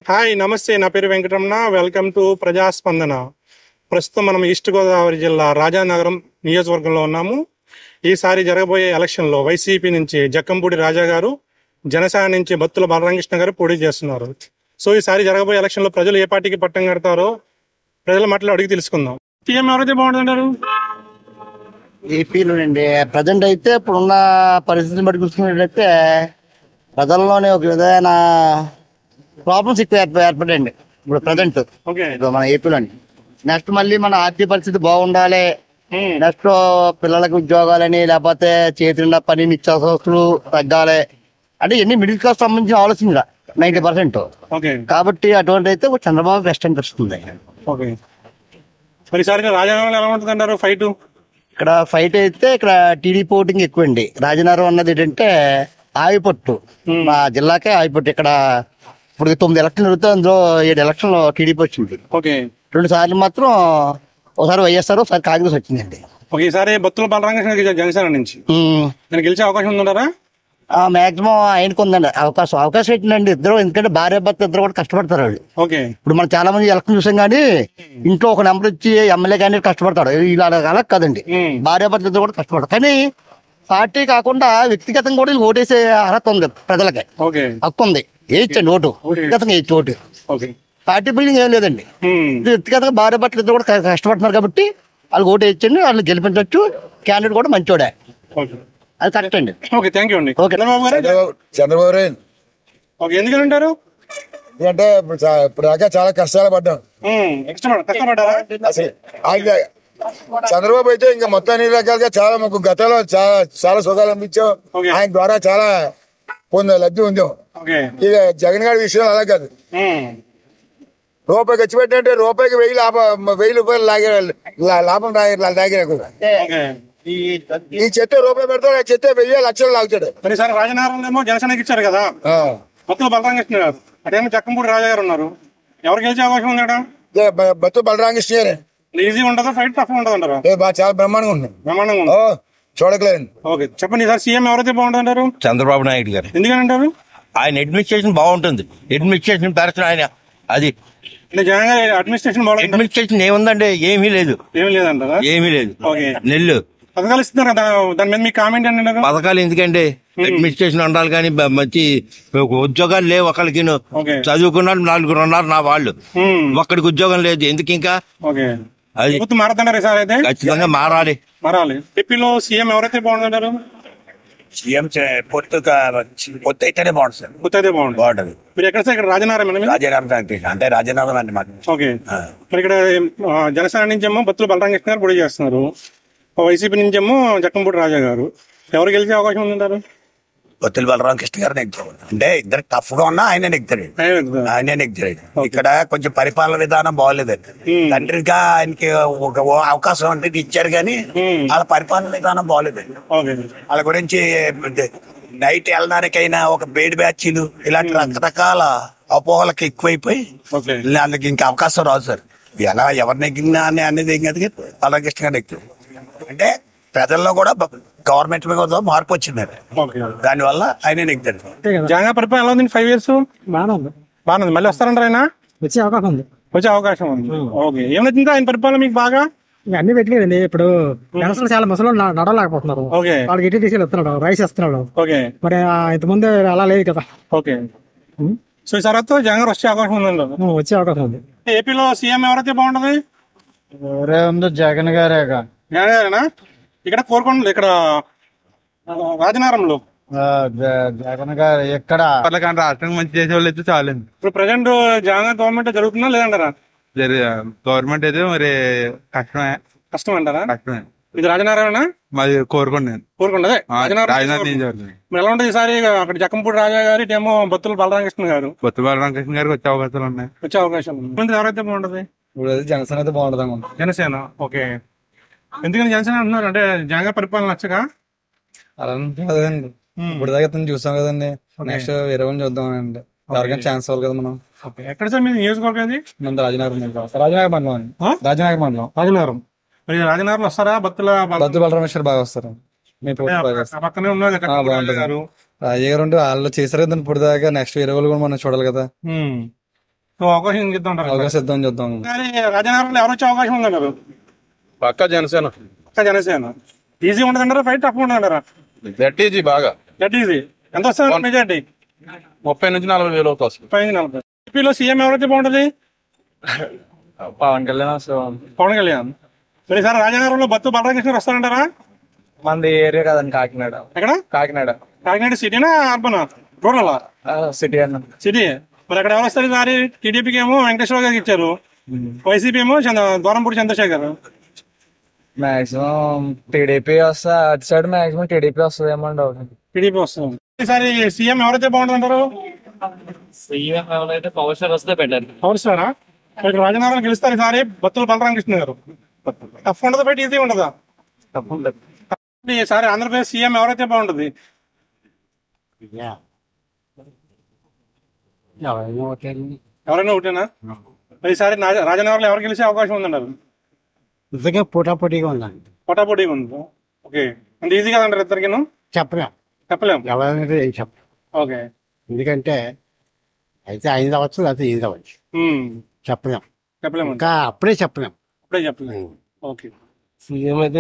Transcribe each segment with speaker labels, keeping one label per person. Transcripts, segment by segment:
Speaker 1: Hi నమస్తే, నా పేరు వెంకటరమణ. Welcome to ప్రజాస్పందన. ప్రస్తుతం మనం ఈస్ట్ గోదావరి జిల్లా రాజానగరం నియోజకవర్గంలో ఉన్నాము. ఈసారి జరగబోయే ఎలక్షన్లో వైసీపీ నుంచి జక్కంపూడి రాజా గారు, జనసేన నుంచి బత్తుల బలరామకృష్ణ గారు పోటీ చేస్తున్నారు. సో ఈసారి జరగబోయే ఎలక్షన్లో ప్రజలు ఏ పార్టీకి పట్టం కడతారో ప్రజల మాటలు అడిగి తెలుసుకుందాం. సీఎం ఎవరైతే బాగుంటుంటారు?
Speaker 2: ఏపీలోనండి ప్రజెంట్ అయితే ఇప్పుడున్న పరిస్థితిని బట్టి చూసుకున్నట్లయితే ప్రజల్లోనే ఒక విధమైన ప్రాబ్లమ్స్ ఎక్కువ ఏర్పడండి ఇప్పుడు ప్రజెంట్ మన ఏపీలోని. నెక్స్ట్ మళ్ళీ మన ఆర్థిక పరిస్థితి బాగుండాలి, నెక్స్ట్ పిల్లలకు ఉద్యోగాలని లేకపోతే చేతి నిండా పని నిత్యావసర వస్తువులు తగ్గాలి అంటే ఎన్ని మిడిల్ క్లాస్ సంబంధించిన ఆలోచన 90%. కాబట్టి అటువంటి అయితే చంద్రబాబు బెస్ట్ అనిపిస్తుంది. ఇక్కడ ఫైట్ అయితే ఇక్కడ టీడీపీ ఓటింగ్ ఎక్కువండి. రాజనగరం అన్నది ఏంటంటే ఆయిపట్టు, మా జిల్లాకే ఆయిపట్టు. ఇక్కడ ఇప్పుడు 9 ఎలక్షన్లు జరుగుతాయి, అందులో 7 ఎలక్షన్లు టీడీపీ వచ్చింది. 2 సార్లు మాత్రం ఒకసారి వైఎస్ఆర్, ఒకసారి కాంగ్రెస్ వచ్చిందండి.
Speaker 1: ఈసారి బత్తుల బలరామకృష్ణ జనసేన నుంచి గెలిచే అవకాశం ఉందంటారా?
Speaker 2: మాక్సిమం ఆయనకు ఉందండి అవకాశం ఏంటండి ఇద్దరు, ఎందుకంటే భార్య భర్త ఇద్దరు కూడా కష్టపడతారు వాళ్ళు. ఇప్పుడు మనం చాలా మంది ఎలక్షన్ చూసాం కానీ ఇంట్లో ఒక నెంబర్ ఇచ్చి ఎమ్మెల్యే కానీ కష్టపడతాడు. ఇలా అలా కాదండి, భార్య భర్త ఇద్దరు కూడా కష్టపడతారు. కానీ పార్టీ కాకుండా వ్యక్తిగతంగా కూడా ఓటేసే అర్హత ఉంది ప్రజలకి, హక్కు ఉంది. వేయించండి ఓటు, వ్యక్తిగతంగా వేయించి ఓటు. పార్టీ బిల్డింగ్ ఏం లేదండి, వ్యక్తిగతంగా భార్య భర్తలు ఇద్దరు కూడా కష్టపడుతున్నారు కాబట్టి వాళ్ళకి ఓటు వేయించండి, వాళ్ళని గెలిపించవచ్చు. క్యాండిడేట్ కూడా మంచోడే, అది కరెక్ట్ అండి.
Speaker 3: చంద్రబాబు
Speaker 1: ఎందుకని అంటారు?
Speaker 3: ఎందుకంటే ఇప్పుడు దాకా చాలా కష్టాలు పడ్డాం. చంద్రబాబు అయితే ఇంకా మొత్తం అన్ని రకాలుగా చాలా మాకు గతంలో చాలా సుఖాలు అనిపించాం. ఆయన ద్వారా చాలా లబ్ధి ఉందాం. ఇక జగన్ గారి విషయం అలా కాదు. రూపాయి ఖర్చు పెట్టినట్టే రూపాయికి 1000 రూపాయలు లాభం లాగిన ఈ చెత్త రూపాయి పెడతాడు, ఆ చెత్త 1000 లక్షలు లాగుతాడు.
Speaker 1: రాజనగరంలో జనసేనకి ఇచ్చారు కదా బత్తుల బలరామకృష్ణ గారు, అటేమో జక్కంపూడి రాజా గారు ఉన్నారు. ఎవరు గెలిచే అవకాశం ఉందా?
Speaker 3: బత్తుల బలరామకృష్ణ గారే.
Speaker 1: ఈజీగా ఉంటుందా, ఫైట్ టఫ్ ఉంటుందంటారా?
Speaker 3: చాలా బ్రహ్మాండంగా ఉంటుంది, చూడకలేదు.
Speaker 1: చెప్పండి, ఈసారి సీఎం ఎవరైతే బాగుంటుంటారు?
Speaker 4: చంద్రబాబు నాయుడు గారు.
Speaker 1: ఎందుకని అంటారు?
Speaker 4: ఆయన అడ్మినిస్ట్రేషన్ బాగుంటుంది, అడ్మినిస్ట్రేషన్ పర్సన్ ఆయన. అది అడ్మినిస్ట్రేషన్ ఏముందండి, ఏమీ లేదు. ఏమీ లేదు. నెల్లు
Speaker 1: పథకాలు ఇస్తున్నారు కదా, దాని మీద మీ కామెంట్ అండి.
Speaker 4: పథకాలు ఎందుకండి, అడ్మినిస్ట్రేషన్ ఉండాలి కానీ మంచి ఉద్యోగాలు లేవు. ఒకరికి చదువుకున్నారు 4 ఉన్నారు నా వాళ్ళు, ఒక్కడికి ఉద్యోగం లేదు. ఎందుకు ఇంకా అది
Speaker 1: మారుతున్నారు సార్? అయితే
Speaker 4: ఖచ్చితంగా మారాలి.
Speaker 1: ఏపీలో సీఎం ఎవరైతే బాగుంటారు?
Speaker 5: సీఎం పొత్తు అయితేనే బాగుంటుంది సార్.
Speaker 1: పొత్తు అయితే బాగుంటుంది. మీరు ఎక్కడ సార్? ఇక్కడ రాజనగరం
Speaker 5: అంటే రాజనగరం అండి మాకు.
Speaker 1: మరి ఇక్కడ జనసేన నుంచి ఏమో బత్తుల బలరామకృష్ణ గారు పోటీ చేస్తున్నారు, వైసీపీ నుంచి ఏమో జక్కంపూడి రాజా గారు. ఎవరు గెలిచే అవకాశం ఉందంటారు?
Speaker 5: బత్తుల బలరామకృష్ణ గారు నెగ్గుతాడు. అంటే ఇద్దరు టఫ్ గా ఉన్నా ఆయనే నెగ్గుతాడు. ఇక్కడ కొంచెం పరిపాలన విధానం బాగోలేదండి. తండ్రిగా ఆయనకి ఒక అవకాశం అంటే ఇచ్చారు కానీ వాళ్ళ పరిపాలన విధానం బాగోలేదండి. వాళ్ళ గురించి నైట్ వెళ్ళడానికైనా ఒక బేడ్ బ్యాచ్లు ఇలాంటి రకరకాల అపోహలకు ఎక్కువైపోయి వాళ్ళకి ఇంకా అవకాశం రాదు సార్. ఎలా ఎవరు నెగ్గినా అనేది ఏం కాదు, బలరామకృష్ణ గారు నెగ్గుతాడు. అంటే ప్రజల్లో కూడా గవర్నమెంట్ మీద మార్పు వచ్చింది, దాని వల్ల ఆయన నెగ్గుతాడు.
Speaker 1: జగన్ పరిపాలన ఎలా ఉంది? 5 years బాగుంది. మళ్ళీ వస్తారంటారు ఆయన? వచ్చే అవకాశం ఉంది. ఏమైంది ఆయన పరిపాలన మీకు బాగా?
Speaker 6: అన్ని పెట్టలేదండి. ఇప్పుడు చాలా ముసలు నడవలేకపోతున్నారు, వాళ్ళకి ఇటు తీసుకెళ్ళి వస్తున్నాడు, రైస్ ఇస్తున్నాడు. మరి ఇంతకుముందు అలా లేదు కదా.
Speaker 1: సో ఈ తర్వాత జగన్ వచ్చే అవకాశం ఉందండి?
Speaker 6: వచ్చే అవకాశం ఉంది.
Speaker 1: ఏపీలో సీఎం ఎవరైతే బాగుంటది?
Speaker 6: ఎవరే ఉందో జగన్ గారేగా.
Speaker 1: జగన్ గారేనా? ఇక్కడ కోరుకోండి, ఇక్కడ రాజనగరంలో
Speaker 6: జగన్ గారు ఎక్కడ
Speaker 7: రాష్ట్రం మంచి చేసే వాళ్ళు అయితే చాలండి.
Speaker 1: ఇప్పుడు ప్రజెంట్ జగన్ గవర్నమెంట్ జరుగుతుందా లేదంటారా?
Speaker 7: గవర్నమెంట్ అయితే మరి
Speaker 1: కష్టం అంటారా?
Speaker 7: కష్టమే.
Speaker 1: ఇది రాజనగరమేనా?
Speaker 7: మాది కోరుకోండి.
Speaker 1: అదే ఎలా ఉంటుంది ఈసారి? అక్కడ జక్కంపూడి రాజా గారు, ఇటేమో బత్తుల బలరామకృష్ణ గారు.
Speaker 7: బత్తుల బలరామకృష్ణ గారికి వచ్చే అవకాశాలు ఉన్నాయి.
Speaker 1: ఎవరైతే బాగుంటది?
Speaker 6: జనసేన అయితే బాగుంటుంది.
Speaker 1: జనసేన. ఎందుకని జనసేన అంటున్నారు? అంటే జగన్ పరిపాలన నచ్చగా?
Speaker 6: అలా కదండి, ఇప్పుడు దాకా చూసాం కదండి. నెక్స్ట్ వేరే చూద్దాం అండి, ఎవరికైనా ఛాన్స్ అవ్వాలి కదా మనం.
Speaker 1: ఎక్కడ సార్ మీరు నియోజకవర్గం?
Speaker 6: రాజనగరం మండలం.
Speaker 1: మరి రాజనగరం వస్తారా? బత్తుల
Speaker 6: బలరామేశ్వర్ బాగా వస్తారు.
Speaker 1: పక్కనే ఉన్నారు
Speaker 6: రాజయ్య గారు ఉంటే వాళ్ళు చేశారు కదా ఇప్పుడు దాకా. నెక్స్ట్ వేరే వాళ్ళు కూడా మనం చూడాలి కదా.
Speaker 1: అవకాశం ఇద్దాం
Speaker 8: అవకాశం ఇద్దాం చూద్దాం.
Speaker 1: కానీ రాజనగరంలో ఎవరు వచ్చే అవకాశం ఉందన్నారు?
Speaker 8: పక్కా జనసేన.
Speaker 1: జనసేన ఈజీ ఉంటుందంటారా? ఫైట్ టఫ్ ఉంటుందంటారా?
Speaker 8: గట్ ఈజీ బాగా.
Speaker 1: గట్ ఈజీ. ఎంత వస్తుంది మెజార్టీ?
Speaker 8: 30 నుంచి 40 వేలు వస్తుంది.
Speaker 1: 40. ఏపీలో సీఎం ఎవరైతే బాగుంటుంది?
Speaker 8: పవన్ కళ్యాణ్.
Speaker 1: పవన్ కళ్యాణ్. మరి ఈసారి రాజనగరంలో బత్తు బలరామకృష్ణ వస్తారంటారా?
Speaker 8: మనది ఏరియా కాదండి, కాకినాడ.
Speaker 1: ఎక్కడ?
Speaker 8: కాకినాడ.
Speaker 1: కాకినాడ సిటీనా అర్బన్ రూరల్?
Speaker 8: సిటీ అన్న.
Speaker 1: సిటీ. మరి అక్కడ ఎవరు వస్తారు ఈసారి? టీడీపీకి ఏమో వెంకటేశ్వర గారికి ఇచ్చారు, వైసీపీ ఏమో ద్వారంపూడి చంద్రశేఖర్.
Speaker 8: మాక్సిమం టీడీపీ వస్తా, అటు సైడ్ మాక్సిమం టీడీపీ వస్తుందేమో డౌట్.
Speaker 1: టీడీపీ వస్తుంది. ఈసారి సీఎం ఎవరైతే బాగుంటుంది అంటారు?
Speaker 9: సీఎం ఎవరైతే పవర్ స్టార్ వస్తే బెటర్.
Speaker 1: పవర్ స్టారా? ఇక్కడ రాజనగరం గెలుస్తారు ఈసారి బత్తుల బలరామకృష్ణ గారు. టఫ్ ఉండదు, బయట ఈజీ ఉండదా? ఈసారి ఆంధ్రప్రదేశ్ సీఎం ఎవరైతే బాగుంటుంది? ఎవరైనా ఒకటేనా? ఈసారి రాజనగరంలో ఎవరు గెలిచే అవకాశం ఉందన్నారు?
Speaker 10: నిజంగా పోటాపోటీగా ఉందండి.
Speaker 1: పోటాపోటీగా ఉంది. ఓకే. అంటే ఈజీ కదంటారు ఇద్దరికి? చెప్పలేం
Speaker 10: ఎవరైనా చెప్పలేం.
Speaker 1: ఓకే.
Speaker 10: ఎందుకంటే అయితే ఐదు అవ్వచ్చు, లేకపోతే ఇది అవ్వచ్చు, చెప్పలేం. ఇంకా అప్పుడే చెప్పలేం.
Speaker 1: ఓకే.
Speaker 9: సీఎం అయితే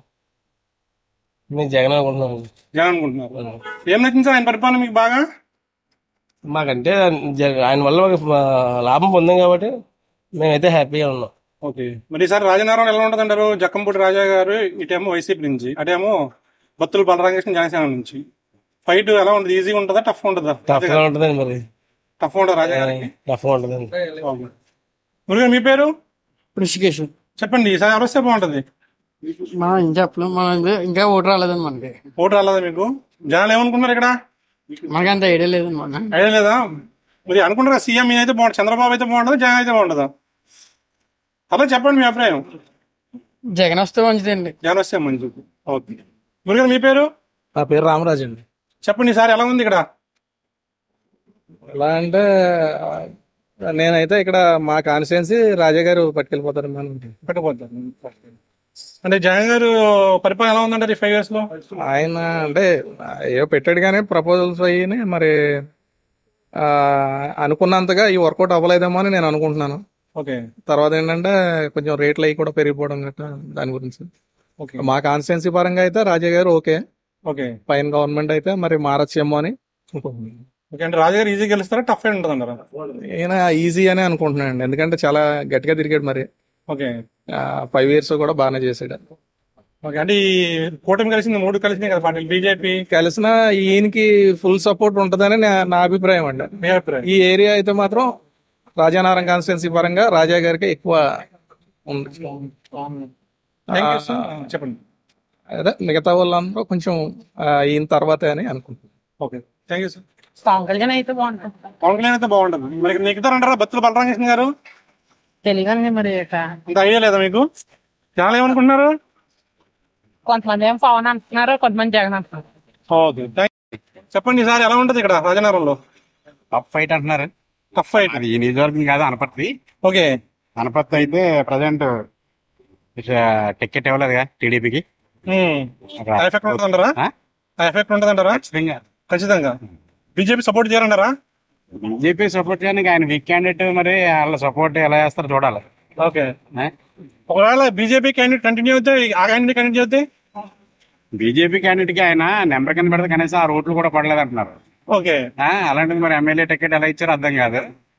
Speaker 9: మేము జగన్ అనుకుంటున్నాం.
Speaker 1: జగన్ అనుకుంటున్నారు. ఏం నచ్చింది సార్ ఆయన పరిపాలన మీకు బాగా?
Speaker 9: మాకంటే ఆయన వల్ల లాభం పొందాం కాబట్టి మేమైతే హ్యాపీగా ఉన్నాం.
Speaker 1: ఓకే. మరి ఈసారి రాజనగరం ఎలా ఉంటుంది అంటారు? జక్కంపూడి రాజా గారు ఇటేమో వైసీపీ నుంచి, అటేమో బత్తుల బలరామకృష్ణ జనసేన నుంచి. ఫైట్ ఎలా ఉంటుంది? ఈజీగా ఉంటుందా, టఫ్ ఉంటుందా?
Speaker 9: టఫ్ గా ఉంటుందండి. మరి
Speaker 1: టఫ్ ఉంటుంది రాజా గారికి.
Speaker 9: టఫ్ గా ఉంటుందండి.
Speaker 1: మురుగా మీ పేరు?
Speaker 6: ఋషికేశ్.
Speaker 1: చెప్పండి ఈసారి ఎవరు వస్తే బాగుంటుంది?
Speaker 6: మనం ఏం చెప్పలేం, మనం ఇంకా ఓటు రాలేదండి. మనకి
Speaker 1: ఓటు రాలేదా మీకు? జనాలు ఏమనుకున్నారు ఇక్కడ?
Speaker 6: మనకంత ఐడియా లేదండి. మన
Speaker 1: ఐడియా లేదా? మరి అనుకుంటారా సీఎం ఈయనైతే బాగుంటుంది, చంద్రబాబు అయితే బాగుంటుందా, జగన్ అయితే బాగుంటుందా? అలా చెప్పండి మీ అభిప్రాయం.
Speaker 6: జగన్ వస్తే మంచిదండి.
Speaker 1: జగన్ వస్తే మంచిది. ఓకే. మురుగా మీ పేరు?
Speaker 8: నా పేరు రామరాజు అండి.
Speaker 1: చెప్పండి ఈసారి ఎలా ఉంది ఇక్కడ?
Speaker 8: ఎలా అంటే నేనైతే ఇక్కడ మా కాన్స్టిట్యున్సీ రాజా గారు పట్టుకెళ్ళిపోతారు.
Speaker 1: పెట్టకపోతారు. అంటే జగన్ గారు పరిపాలన ఎలా ఉందంటారు ఈ 5 years లో?
Speaker 8: ఆయన అంటే ఏవో పెట్టాడు కానీ ప్రపోజల్స్ అయ్యి మరి అనుకున్నంతగా ఈ వర్కౌట్ అవ్వలేదేమో అని నేను అనుకుంటున్నాను.
Speaker 1: ఓకే.
Speaker 8: తర్వాత ఏంటంటే కొంచెం రేట్లు అవి కూడా పెరిగిపోవడం గట్రా దాని గురించి. మా కాన్స్టిట్యున్సీ పరంగా అయితే రాజా గారు ఓకే.
Speaker 1: ఓకే.
Speaker 8: పైన గవర్నమెంట్ అయితే మరి మారచ్చేమో అని అనుకుంటున్నాను.
Speaker 1: ఓకే. అంటే రాజా గారు ఈజీ గెలుస్తారా, టఫ్ అయి ఉంటుంది అంటారా?
Speaker 8: ఈయన ఈజీ అని అనుకుంటున్నాను, ఎందుకంటే చాలా గట్టిగా తిరిగాడు. మరి
Speaker 1: ఓకే.
Speaker 8: 5 years కూడా బాగానే చేసాడు.
Speaker 1: ఓకే. అంటే ఈ కూటమి కలిసింది, 3 కలిసినాయి కదా పార్టీలు, బీజేపీ
Speaker 8: కలిసిన ఈయనకి ఫుల్ సపోర్ట్ ఉంటుందని నా అభిప్రాయం అండి.
Speaker 1: మీ అభిప్రాయం?
Speaker 8: ఈ ఏరియా అయితే మాత్రం రాజానగరం కాన్స్టిట్యున్సీ పరంగా రాజా గారికి ఎక్కువ ఉంది.
Speaker 1: చెప్పండి.
Speaker 8: అదే మిగతా వాళ్ళందరూ కొంచెం ఈయన తర్వాతే అని అనుకుంటున్నాను.
Speaker 1: Okay. Thank you sir.
Speaker 6: Pawan Kalyan అయితే బాగుంటుంది.
Speaker 1: పవన్ కళ్యాణ్ అయితే బాగుంటుంది. మరి నెక్కుతారంటారా బత్తుల బలరామకృష్ణ గారు?
Speaker 6: తెలియదు మరి
Speaker 1: అంత ఐడియా లేదా మీకు? చాలా ఏమనుకుంటున్నారు?
Speaker 6: కొంతమంది ఏమో పవన్ అంటున్నారు, కొంతమంది జగన్ అంటున్నారు.
Speaker 1: ఓకే. చెప్పండి ఈసారి ఎలా ఉంటుంది ఇక్కడ రాజనగరంలో?
Speaker 10: టఫ్ ఫైట్ అంటున్నారు.
Speaker 1: Tough fight.
Speaker 10: అది ఈ నియోజకవర్గం కాదు, అనపర్తి.
Speaker 1: ఓకే.
Speaker 10: అనపర్తి అయితే ప్రజెంట్ టికెట్ ఇవ్వలేదుగా టీడీపీకి.
Speaker 1: ఎఫెక్ట్ ఉంటుందంటారా? ఎఫెక్ట్ ఉంటుందంటారా? ఖచ్చితంగా. బీజేపీ సపోర్ట్ చేయాలంటారా?
Speaker 10: బీజేపీ సపోర్ట్ చేయడానికి ఆయన వీక్ క్యాండిడేట్, మరి వాళ్ళ సపోర్ట్ ఎలా చేస్తారో చూడాలి.
Speaker 1: ఓకే. ఒకవేళ బీజేపీ క్యాండిడేట్ కంటిన్యూ అవుతే ఆ క్యాండిడేట్ కంటిన్యూ అవుతే
Speaker 10: బీజేపీ క్యాండిడేట్ కి ఆయన నెంబర్ కింద పెడితే కనీసం ఆ రోడ్లు కూడా పడలేదు అంటున్నారు.
Speaker 1: ఓకే.
Speaker 10: అలాంటిది మరి ఎమ్మెల్యే టికెట్ ఎలా ఇచ్చారో అర్థం కాదు.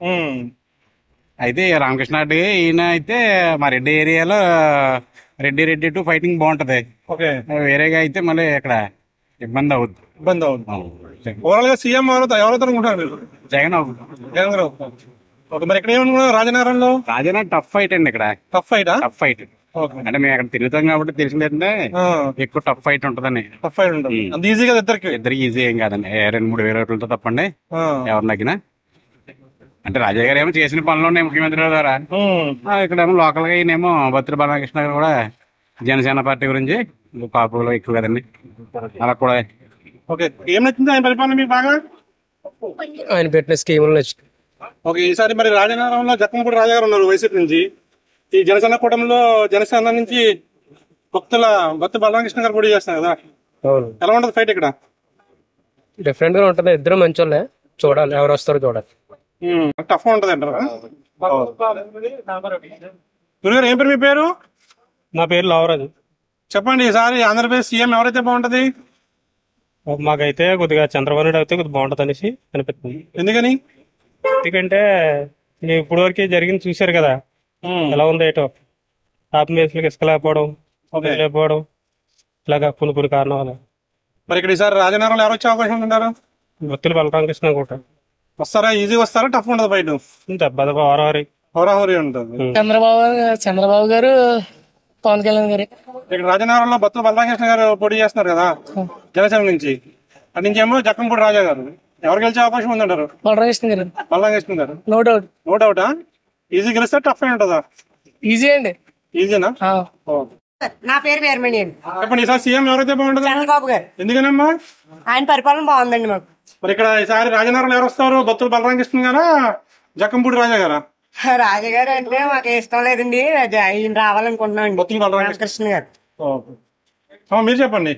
Speaker 10: అయితే రామకృష్ణ రెడ్డి ఈయన అయితే మా రెడ్డి ఏరియాలో రెడ్డి టు ఫైటింగ్ బాగుంటది.
Speaker 1: ఓకే.
Speaker 10: వేరేగా అయితే మళ్ళీ ఇక్కడ ఇబ్బంది అవుద్ది.
Speaker 1: ఓవరాల్ గా సీఎం ఎవరైతే అనుకుంటారు మీరు?
Speaker 10: జగన్ అవుతుంది.
Speaker 1: జగన్ గారు. ఓకే. మరి ఇక్కడ ఏమనుకున్నారు రాజనగరంలో?
Speaker 10: రాజనగరం టఫ్ ఫైట్ అండి. ఇక్కడ
Speaker 1: టఫ్ ఫైటా?
Speaker 10: టఫ్ ఫైట్ అంటే మేము అక్కడ తిరుగుతాం కాబట్టి తెలిసిందంటే ఎక్కువ టఫ్ ఫైట్ ఉంటదని.
Speaker 1: టఫ్ ఫైట్ ఉంటుంది. అంత ఈజీగా ఇద్దరికి
Speaker 10: ఈజీ ఏం కాదండి. 2-3 వేల ఓట్లతో తప్పండి ఎవరు నగ్గినా. అంటే రాజా గారు ఏమో చేసిన పనులు ఉన్నాయి ముఖ్యమంత్రి ద్వారా. ఇక్కడేమో లోకల్ గా ఈయనేమో బత్తుల బాలకృష్ణ గారు కూడా జనసేన పార్టీ గురించి కాపులో ఎక్కువ కదండి, అలా కూడా.
Speaker 1: ఓకే. ఏం నచ్చింది ఆయన పరిపాలన మీకు బాగా?
Speaker 9: ఆయన పెట్టిన స్కీములు నచ్చింది.
Speaker 1: ఓకే. ఈసారి మరి రాజనగరంలో జక్కంపూడి రాజా గారు ఉన్నారు వైసీపీ నుంచి. ఈ జనసేన కూటమిలో జనసేన నుంచి బత్తుల బలరామకృష్ణ గారు పోటీ చేస్తున్నారు కదా, ఎలా ఉంటుంది ఫైట్ ఇక్కడ?
Speaker 9: డిఫరెంట్ గా ఉంటుంది. ఇద్దరు మంచి వాళ్ళే, చూడాలి ఎవరు వస్తారో చూడాలి.
Speaker 1: టఫ్ ఉంటది అంటారా? గురుగారు ఏం పేరు మీ పేరు?
Speaker 11: నా పేరు లావరాజు.
Speaker 1: చెప్పండి, ఈసారి ఆంధ్రప్రదేశ్ సీఎం ఎవరైతే బాగుంటది?
Speaker 11: మాకైతే కొద్దిగా చంద్రబాబు నాయుడు అయితే కొద్దిగా బాగుంటది అనేసి అనిపిస్తుంది.
Speaker 1: ఎందుకని?
Speaker 11: ఎందుకంటే ఇప్పుడు వరకు జరిగింది చూశారు కదా, ఎలా ఉందో ఏటో ఆత్మీయులకు ఇసుక లేకపోవడం, లేకపోవడం, ఇలాగా కొన్ని కారణాలు.
Speaker 1: మరి ఇక్కడ ఈసారి రాజనగరంలో ఎవరు వచ్చే అవకాశం ఉంటారు?
Speaker 11: భక్తులు బలరామకృష్ణ కూడా
Speaker 1: వస్తారా? ఈజీగా వస్తారా? టఫ్ ఉండదు బయట? హోరాహోరీ ఉంటుంది.
Speaker 12: చంద్రబాబు గారు, పవన్ కళ్యాణ్ గారు.
Speaker 1: ఇక్కడ రాజనగరంలో బత్తుల బలరామకృష్ణ గారు పోటీ చేస్తున్నారు కదా జనసేన నుంచి, అటు నుంచేమో జక్కంపూడి రాజా గారు. ఎవరు గెలిచే అవకాశం ఉందంటారు?
Speaker 12: బలరామకృష్ణ గారు.
Speaker 1: బలరామకృష్ణ గారు.
Speaker 12: No doubt.
Speaker 1: నో డౌటా? ఈజీ గెలిస్తే టఫ్ ఉంటుందా?
Speaker 12: ఈజీ అండి.
Speaker 1: ఈజీనా?
Speaker 13: నా పేరు వీరమణి అండి.
Speaker 1: చెప్పండి, ఈసారి సీఎం ఎవరైతే బాగుంటుంది?
Speaker 13: చంద్రబాబు గారు.
Speaker 1: ఎందుకనమ్మా?
Speaker 13: ఆయన పరిపాలన బాగుందండి మాకు.
Speaker 1: మరి ఇక్కడ ఈసారి రాజనగరంలో ఎవరు వస్తారు? బత్తుల బలరామకృష్ణ గారా, జక్కంపూడి రాజా గారా?
Speaker 13: రాజగారు అంటే మాకు ఇష్టం లేదండి, ఆయన రావాలనుకుంటున్నాం అండి.
Speaker 1: బత్తుల
Speaker 13: బలరామకృష్ణ గారు.
Speaker 1: మీరు చెప్పండి.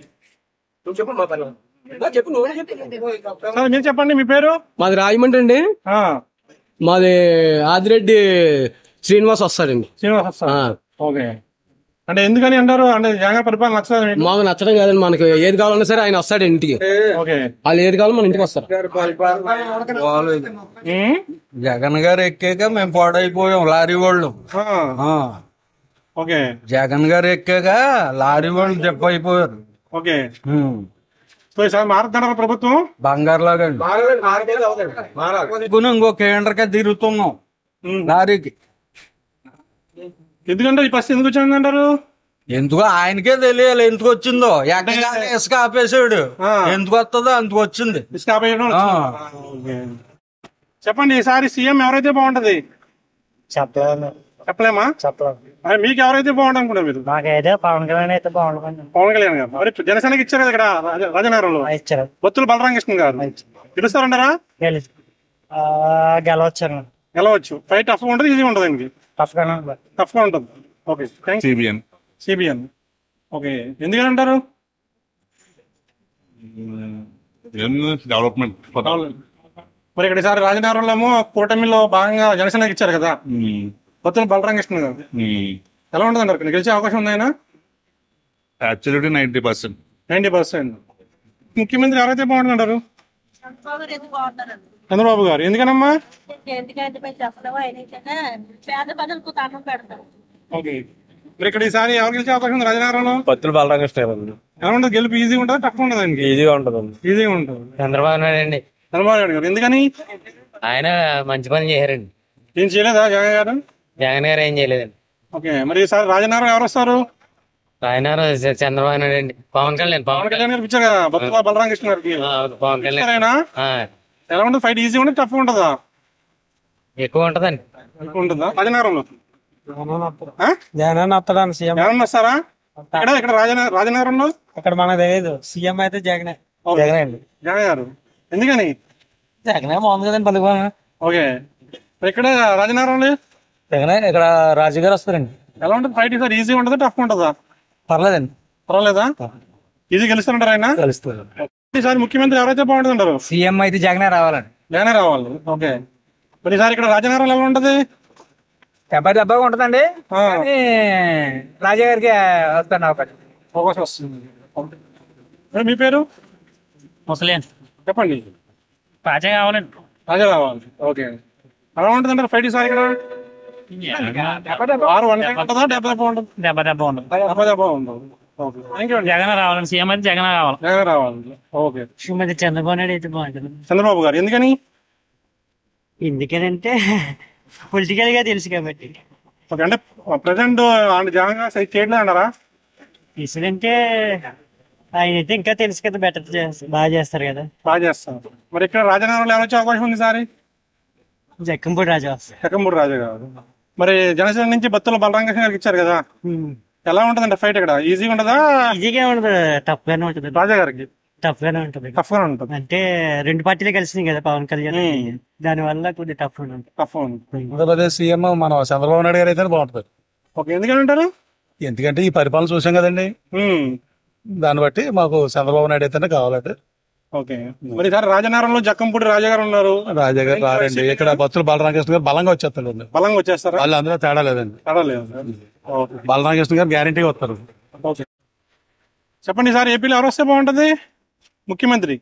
Speaker 1: మీరు చెప్పండి, మీ పేరు?
Speaker 14: మాది రాజమండ్రి అండి. మాది ఆదిరెడ్డి శ్రీనివాస్ వస్తాడండి.
Speaker 1: శ్రీనివాస్ వస్తారు. ఓకే. అంటే ఎందుకని అంటారు? అంటే జగన్ పరిపాలన నచ్చదు?
Speaker 14: మాకు నచ్చడం కాదండి, మనకి ఏది కావాలన్నా సరే ఆయన వస్తాడు ఇంటికి. వాళ్ళు ఏది కావాలో మన ఇంటికి వస్తారు.
Speaker 15: జగన్ గారు ఎక్కాక మేము పాడైపోయాం లారీ వాళ్ళు.
Speaker 1: ఓకే.
Speaker 15: జగన్ గారు ఎక్కాక లారీ వాళ్ళు దెబ్బ అయిపోయారు.
Speaker 1: ఓకే. మారుతున్నారు ప్రభుత్వం
Speaker 15: బంగారు లాగా ఇంకో కేంద్రకే తిరుగుతున్నాం లారీకి.
Speaker 1: ఎందుకంటే ఈ పరిస్థితి ఎందుకు వచ్చింది అంటారు?
Speaker 15: ఎందుకు ఆయనకే తెలియాలి ఎందుకు వచ్చిందో. ఎక్కగానే ఇసుక ఆపేసాడు, ఎందుకు వస్తుందో అందుకు వచ్చింది.
Speaker 1: ఇసుక ఆపేయడం. చెప్పండి, ఈసారి సీఎం ఎవరైతే బాగుంటది? చెప్పలేమా? చెప్పలేము. మీకు ఎవరైతే బాగుంటుంది అనుకుంటారు మీరు?
Speaker 16: నాకైతే పవన్ కళ్యాణ్ అయితే బాగుంటుంది.
Speaker 1: పవన్ కళ్యాణ్ గారు. మరి జనసేనకి ఇచ్చారు కదా ఇక్కడ రాజనగరంలో,
Speaker 16: ఇచ్చారు.
Speaker 1: బొత్తుల బలరామకృష్ణ గారు. గెలుస్తారంటారా? గెలవచ్చు. ఫైట్ టఫ్ ఉంటుంది, ఈజీగా ఉంటుంది అండి? టఫ్ గా ఉంటుంది. ఓకే. సిబిఎన్. ఓకే. ఎందుకని అంటారు?
Speaker 17: డెవలప్మెంట్.
Speaker 1: మరి ఇక్కడ ఈసారి రాజనగరంలో కూటమిలో భాగంగా జనసేనకి ఇచ్చారు కదా బొత్తుల బలరామకృష్ణ గారు. ఎలా ఉంటుంది అంటారు? గెలిచే అవకాశం ఉంది ఆయన?
Speaker 17: యాక్చువల్లీ 90%.
Speaker 1: 90%. ముఖ్యమంత్రి ఎవరైతే బాగుంటుంది అంటారు? చంద్రబాబు గారు. ఎందుకనమ్మా? ఓకే. మరి ఇక్కడ ఈసారి ఎవరు గెలిచే అవకాశం ఉంది రాజనగరంలో?
Speaker 11: బత్తుల బలరామకృష్ణ.
Speaker 1: ఎలా ఉంటుంది? గెలుపు ఈజీగా ఉంటుంది, టఫ్ ఉంటుంది?
Speaker 11: ఈజీగా ఉంటుంది.
Speaker 1: ఈజీగా ఉంటుంది.
Speaker 9: చంద్రబాబు నాయుడు అండి.
Speaker 1: చంద్రబాబు నాయుడు గారు. ఎందుకని?
Speaker 9: ఆయన మంచి పని చేశారండి.
Speaker 1: ఏం చేయలేదా జగన్ గారు?
Speaker 9: జగన్ గారు ఏం చేయలేదండి.
Speaker 1: ఓకే. మరి ఈసారి రాజనగరం ఎవరు వస్తారు?
Speaker 9: రాజనగరం చంద్రబాబు నాయుడు అండి. పవన్ కళ్యాణ్
Speaker 1: గారు ఇచ్చారు కదా బొత్తుల బలరామకృష్ణ గారికి.
Speaker 9: పవన్ కళ్యాణ్.
Speaker 1: ఎలా ఉంటుంది? ఫైట్ ఈజీ ఉంటుంది, టఫ్ ఉంటుందా?
Speaker 9: ఎక్కువ ఉంటదండి.
Speaker 1: ఎక్కువ ఉంటుందా రాజనగరంలో?
Speaker 6: జగన్ వస్తాడు. సీఎం
Speaker 1: జగన్ వస్తారా? ఇక్కడ రాజనగరంలో?
Speaker 6: ఇక్కడ మనకు తెలియదు. సీఎం అయితే జగనే.
Speaker 1: జగన్ గారు. ఎందుకని?
Speaker 6: జగనే బాగుంది కదండి పలుకు.
Speaker 1: ఓకే. ఇక్కడ రాజనగరంలో
Speaker 6: జగనే. ఇక్కడ రాజు గారు వస్తారండి.
Speaker 1: ఎలా ఉంటుంది ఫైట్? ఈసారి ఈజీ ఉంటుందా, టఫ్ ఉంటుందా?
Speaker 6: పర్లేదండి.
Speaker 1: పర్వాలేదా? ఈజీ గెలుస్తారంటారు ఆయన?
Speaker 6: గెలుస్తారు.
Speaker 1: ఈసారి ముఖ్యమంత్రి ఎవరైతే బాగుంటుంది అంటారు?
Speaker 6: సీఎం అయితే జగనే రావాలండి.
Speaker 1: జగనే రావాలి. ఓకే. మరి ఈసారి ఇక్కడ రాజనగరం ఎలా ఉంటది?
Speaker 6: దెబ్బగా ఉంటదండి. రాజా గారికి వస్తాను అవకాశం
Speaker 1: వస్తుంది. మీ పేరు?
Speaker 9: ముసలి.
Speaker 1: చెప్పండి.
Speaker 9: రాజా కావాలండి.
Speaker 1: రాజా రావాలి. ఓకే. ఎలా ఉంటుంది అంటారు ఫైట్ ఈసారి ఇక్కడ? 6-1 ఉంటుందా? దెబ్బ ఉంటుంది. దెబ్బ ఉంటుంది.
Speaker 9: జగన్ రావాలండి. సీఎం అయితే జగన్ కావాలి.
Speaker 1: జగన్ రావాలి. ఓకే.
Speaker 16: చంద్రబాబు నాయుడు అయితే బాగుంటుంది.
Speaker 1: చంద్రబాబు గారు. ఎందుకని?
Speaker 16: ఎందుకనంటే పొలిటికల్ గా తెలుసు కాబట్టి.
Speaker 1: ఓకే. అంటే ప్రజెంట్ జగన్ గారు చేయట్లేదు అంటారా?
Speaker 16: అంటే ఆయన అయితే ఇంకా తెలుసు కదా, బెటర్ బాగా చేస్తారు కదా.
Speaker 1: బాగా చేస్తారు. మరి ఇక్కడ రాజనగరంలో ఎవరు వచ్చే అవకాశం ఉంది సారి?
Speaker 16: జక్కంపూడి రాజా వస్తారు.
Speaker 1: జక్కంపూడి రాజా గారు. మరి జనసేన నుంచి బత్తుల బలరామకృష్ణ గారికి ఇచ్చారు కదా, ఎలా ఉంటదంటే ఫైట్ ఇక్కడ? ఈజీగా ఉంటుందా?
Speaker 16: ఈజీగా ఉంటుంది, టఫ్ గానే ఉంటుంది.
Speaker 1: రాజా గారికి
Speaker 16: టఫ్ గానే ఉంటుంది.
Speaker 1: టఫ్ గానే ఉంటుంది.
Speaker 16: అంటే రెండు పార్టీలే కలిసినాయి కదా పవన్ కళ్యాణ్, దాని వల్ల కొద్దిగా టఫ్ ఉంటుంది.
Speaker 1: టఫ్ ఉంటుంది.
Speaker 18: ఆంధ్రప్రదేశ్ సీఎం మన చంద్రబాబు నాయుడు గారు అయితే బాగుంటుంది.
Speaker 1: ఓకే. ఎందుకని అంటారు?
Speaker 18: ఎందుకంటే ఈ పరిపాలన చూసాం కదండి, దాన్ని బట్టి మాకు చంద్రబాబు నాయుడు అయితేనే కావాలంటే.
Speaker 1: ఓకే. మరి సార్ రాజనగరంలో జక్కంపూడి రాజా గారు ఉన్నారు.
Speaker 18: రాజా గారు రారండి. ఇక్కడ బత్తుల బలరామకృష్ణ గారు బలంగా వచ్చేస్తారండి.
Speaker 1: బలంగా వచ్చేస్తారా?
Speaker 18: వాళ్ళు అందరూ తేడా లేదండి.
Speaker 1: తేడా లేదు సార్. ఓకే.
Speaker 18: బలరామకృష్ణ గారు గ్యారంటీగా వస్తారు.
Speaker 1: ఓకే. చెప్పండి సార్, ఏపీలో ఎవరు వస్తే బాగుంటది ముఖ్యమంత్రి?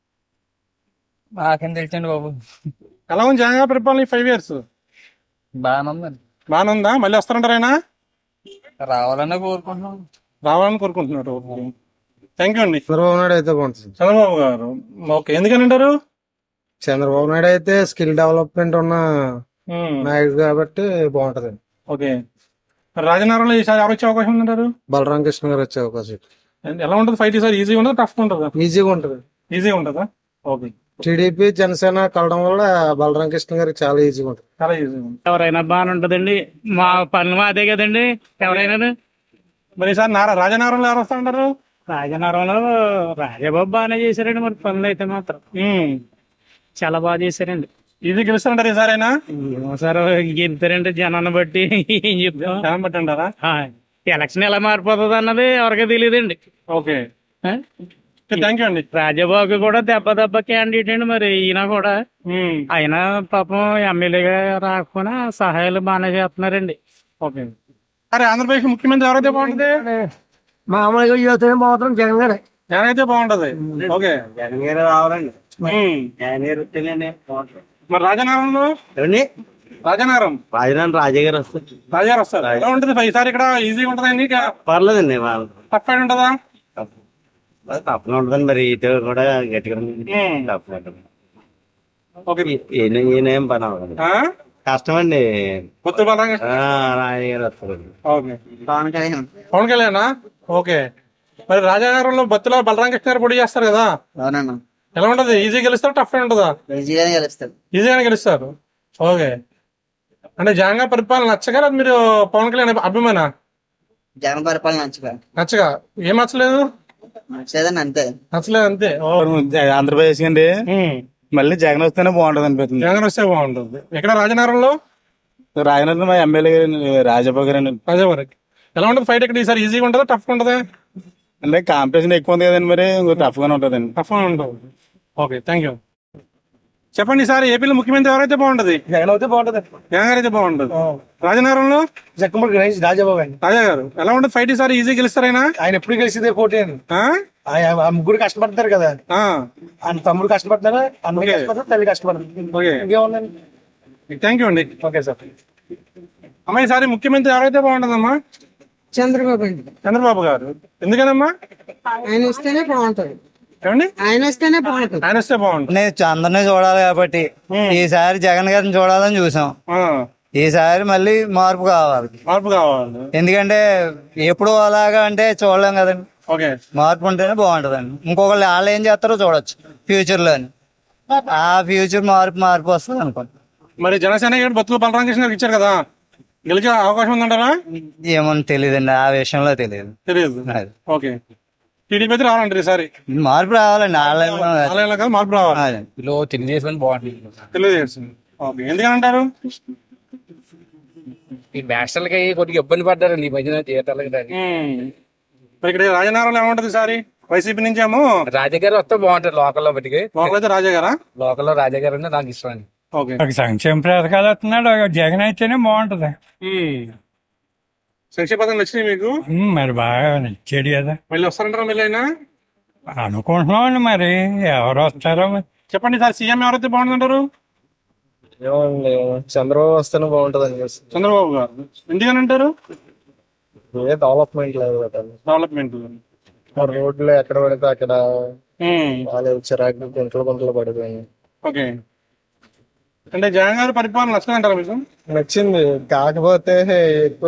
Speaker 15: నాకేం తెలుసండి బాబు.
Speaker 1: ఎలా ఉంది జగన్ గారి పరిపాలన 5 years?
Speaker 15: బాగానే ఉందండి.
Speaker 1: బాగానే ఉందా? మళ్ళీ వస్తారంటారు ఆయన?
Speaker 15: రావాలనే కోరుకుంటున్నాం.
Speaker 1: రావాలని కోరుకుంటున్నారు. థ్యాంక్ యూ అండి.
Speaker 6: చంద్రబాబు నాయుడు అయితే బాగుంటుంది.
Speaker 1: చంద్రబాబు గారు. ఓకే, ఎందుకని అంటారు?
Speaker 6: చంద్రబాబు నాయుడు అయితే స్కిల్ డెవలప్మెంట్ ఉన్న నాయుడు కాబట్టి బాగుంటది.
Speaker 1: ఓకే. రాజనగరంలో ఈసారి ఎవరు వచ్చే అవకాశం ఉందంటారు?
Speaker 6: బలరామకృష్ణ గారు వచ్చే అవకాశం.
Speaker 1: ఎలా ఉంటుంది ఫైట్ ఈసారి? ఈజీగా ఉంటుందా, టఫ్ ఉంటుందా?
Speaker 6: ఈజీగా ఉంటది.
Speaker 1: ఈజీగా ఉంటుందా? ఓకే.
Speaker 6: టీడీపీ జనసేన కలవడం వల్ల బలరామకృష్ణ గారికి చాలా ఈజీగా ఉంటుంది.
Speaker 1: చాలా ఈజీగా ఉంటుంది.
Speaker 11: ఎవరైనా బాగానే ఉంటదండి. మా పనులు అదే కదండి ఎవరైనా.
Speaker 1: మరి ఈసారి రాజనగరంలో ఎవరు వస్తా ఉంటారు?
Speaker 11: రాజనగరంలో రాజాబాబు బాగానే చేశారండి. మరి పనులు అయితే మాత్రం చాలా బాగా చేశారండి.
Speaker 1: ఇది గెలుస్తారంటారు ఈసారైనా?
Speaker 11: సార్ గెలుతారంటే జనాన్ని బట్టి ఏం చెప్తాం.
Speaker 1: జనం బట్టి అంటారా?
Speaker 11: ఎలక్షన్ ఎలా మారిపోతుంది అన్నది ఎవరికీ తెలియదండి.
Speaker 1: ఓకే. థ్యాంక్ యూ అండి.
Speaker 11: రాజాబాబు కూడా దెబ్బ క్యాండిడేట్ అండి. మరి ఈయన కూడా ఆయన పాపం ఎమ్మెల్యేగా రాకపోయినా సహాయాలు బాగానే చేస్తున్నారండి.
Speaker 1: ఓకే. సరే, ఆంధ్రప్రదేశ్ ముఖ్యమంత్రి ఎవరైతే బాగుంటుంది?
Speaker 6: మామూలుగా యువతనే బాగుంటుంది జగన్ గారు.
Speaker 1: జగన్ అయితే బాగుంటది. ఓకే.
Speaker 15: జగన్ గారు రావాలండి.
Speaker 1: మరి రాజనగరంలో? రాజనగరం
Speaker 15: రాజా గారు వస్తారు.
Speaker 1: రాజా గారు వస్తారు. ఎలా ఉంటుంది ఈసారి? ఇక్కడ ఈజీగా ఉంటుందండి?
Speaker 15: పర్లేదండి.
Speaker 1: టఫ్ అయిన ఉంటుందా?
Speaker 15: తప్పగా ఉంటుందండి. మరి ఇటు కూడా గట్టిగా ఈయనేం పని అవ్వదు. కష్టమండి. రాజా గారు వస్తారండి.
Speaker 1: పవన్ కళ్యాణ్. ఓకే. మరి రాజానగరంలో బత్తుల బలరామకృష్ణ గారు పొడి చేస్తారు కదా,
Speaker 15: అవునన్నా.
Speaker 1: ఎలా ఉంటది? ఈజీ గెలుస్తారు, టఫ్ ఉంటుందా?
Speaker 15: ఈజీగానే గెలుస్తారు.
Speaker 1: ఈజీగానే గెలుస్తారు. ఓకే. అంటే జగన్ గారి పరిపాలన నచ్చగా మీరు పవన్ కళ్యాణ్ అభిమాన?
Speaker 15: జగన్ పరిపాలన
Speaker 1: నచ్చగా ఏం నచ్చలేదు?
Speaker 15: నచ్చలేదండి, అంతే.
Speaker 1: నచ్చలేదు అంతే.
Speaker 18: ఆంధ్రప్రదేశ్ అండి మళ్ళీ జగన్ వస్తేనే బాగుంటది అనిపిస్తుంది.
Speaker 1: జగన్ వస్తే బాగుంటుంది. ఎక్కడ రాజనగరంలో?
Speaker 18: రాజనగరం మా ఎమ్మెల్యే గారు రాజాబాబు గారు.
Speaker 1: రాజాబాబు. ఎలా ఉంటుంది ఫైట్ ఇక్కడ ఈసారి? ఈజీగా ఉంటుందా, టఫ్ ఉంటుందా?
Speaker 18: అంటే కాంపిటీషన్ ఎక్కువ ఉంది కదండి, మరి టఫ్ గానే ఉంటదండి.
Speaker 1: టఫ్ గానే ఉంటుంది. Okay, thank you. చెప్పండి సార్, ఏపీలో ముఖ్యమంత్రి ఎవరైతే బాగుంటది?
Speaker 6: జగన్ అయితే బాగుంటది.
Speaker 1: జగన్ గారు అయితే బాగుంటది. రాజనగరంలో
Speaker 6: జక్కంపూడి రాజాబాబు అండి.
Speaker 1: రాజా గారు. ఎలా ఉంటుంది ఫైట్ ఈసారి? ఈజీ గెలుస్తారైనా?
Speaker 6: ఆయన ఎప్పుడు గెలిచిందే పోటీ అండి. ఆ ముగ్గురు కష్టపడతారు కదా, ఆయన తమ్ముడు కష్టపడతారా, అన్నయ్య కష్టపడతారు, తల్లి కష్టపడతారు. ఇంకేముందండి.
Speaker 1: థ్యాంక్ యూ అండి. Okay sir. అమ్మా, ఈసారి ముఖ్యమంత్రి ఎవరైతే బాగుంటదమ్మా?
Speaker 19: చంద్రబాబు అండి.
Speaker 1: చంద్రబాబు గారు. ఎందుకనమ్మా?
Speaker 19: ఆయన వస్తేనే బాగుంటది.
Speaker 1: ఏమండి?
Speaker 19: ఆయన వస్తేనే బాగుంటది.
Speaker 1: ఆయన వస్తే బాగుంటుంది.
Speaker 20: నేను చంద్రనే చూడాలి కాబట్టి ఈసారి జగన్ గారిని చూడాలని చూసాం. ఈసారి మళ్ళీ మార్పు కావాలి.
Speaker 1: మార్పు కావాలి.
Speaker 20: ఎందుకంటే ఎప్పుడు అలాగా అంటే చూడలేం కదండి. మార్పు ఉంటేనే బాగుంటదండి. ఇంకొకళ్ళు వాళ్ళు ఏం చేస్తారో చూడొచ్చు ఫ్యూచర్ లోని. ఆ ఫ్యూచర్ మార్పు వస్తుంది అనుకోండి.
Speaker 1: మరి జనసేన బతులు బలరామకృష్ణ గారికి ఇచ్చారు కదా, గెలిచే అవకాశం ఉందంటారా?
Speaker 20: ఏమో తెలియదండి, ఆ విషయంలో తెలియదు.
Speaker 1: ఓకే. టీడీపీ అయితే రావాలంటారు ఈసారి?
Speaker 20: మార్పు రావాలండి.
Speaker 1: ఆలయంలో కాదు, మార్పు రావాలి.
Speaker 8: తెలుగుదేశం బాగుంటుంది.
Speaker 1: తెలుగుదేశం. ఓకే. ఎందుకని అంటారు?
Speaker 8: ఈ బ్యాస్టర్లకి కొద్దిగా ఇబ్బంది పడ్డారండి ఈ మధ్యన జీవితాలకి.
Speaker 1: మరి ఇక్కడ రాజనగరంలో ఏమంటది ఈసారి? వైసీపీ నుంచి ఏమో
Speaker 8: రాజా గారు వస్తే బాగుంటారు. లోకల్లో బతికి
Speaker 1: లోకల్ అయితే రాజా గారా?
Speaker 8: లోకల్లో రాజా గారు అంటే నాకు ఇష్టం అండి.
Speaker 21: సంక్షేమ పథకాలు వస్తున్నాడు, జగన్ అయితేనే బాగుంటది.
Speaker 1: సంక్షేమ పథకాలు వచ్చినాయి మీకు?
Speaker 21: మరి బాగా నచ్చాడు కదా.
Speaker 1: మళ్ళీ వస్తారంటారా? మళ్ళీ అయినా
Speaker 21: అనుకుంటున్నామండి, మరి ఎవరు వస్తారో.
Speaker 1: చెప్పండి సార్, సీఎం ఎవరైతే బాగుంటుందంటారు?
Speaker 8: చంద్రబాబు వస్తేనే బాగుంటది అని.
Speaker 1: చంద్రబాబు గారు. ఎందుకని అంటారు?
Speaker 8: డెవలప్మెంట్ లేదు కదా.
Speaker 1: డెవలప్మెంట్
Speaker 8: రోడ్లు ఎక్కడ పడితే అక్కడ చిరాకు గుంటలు పడిపోయింది.
Speaker 1: ఓకే. అంటే జగన్ గారి పరిపాలన నచ్చిందంటారా మీకు?
Speaker 8: నచ్చింది, కాకపోతే ఎక్కువ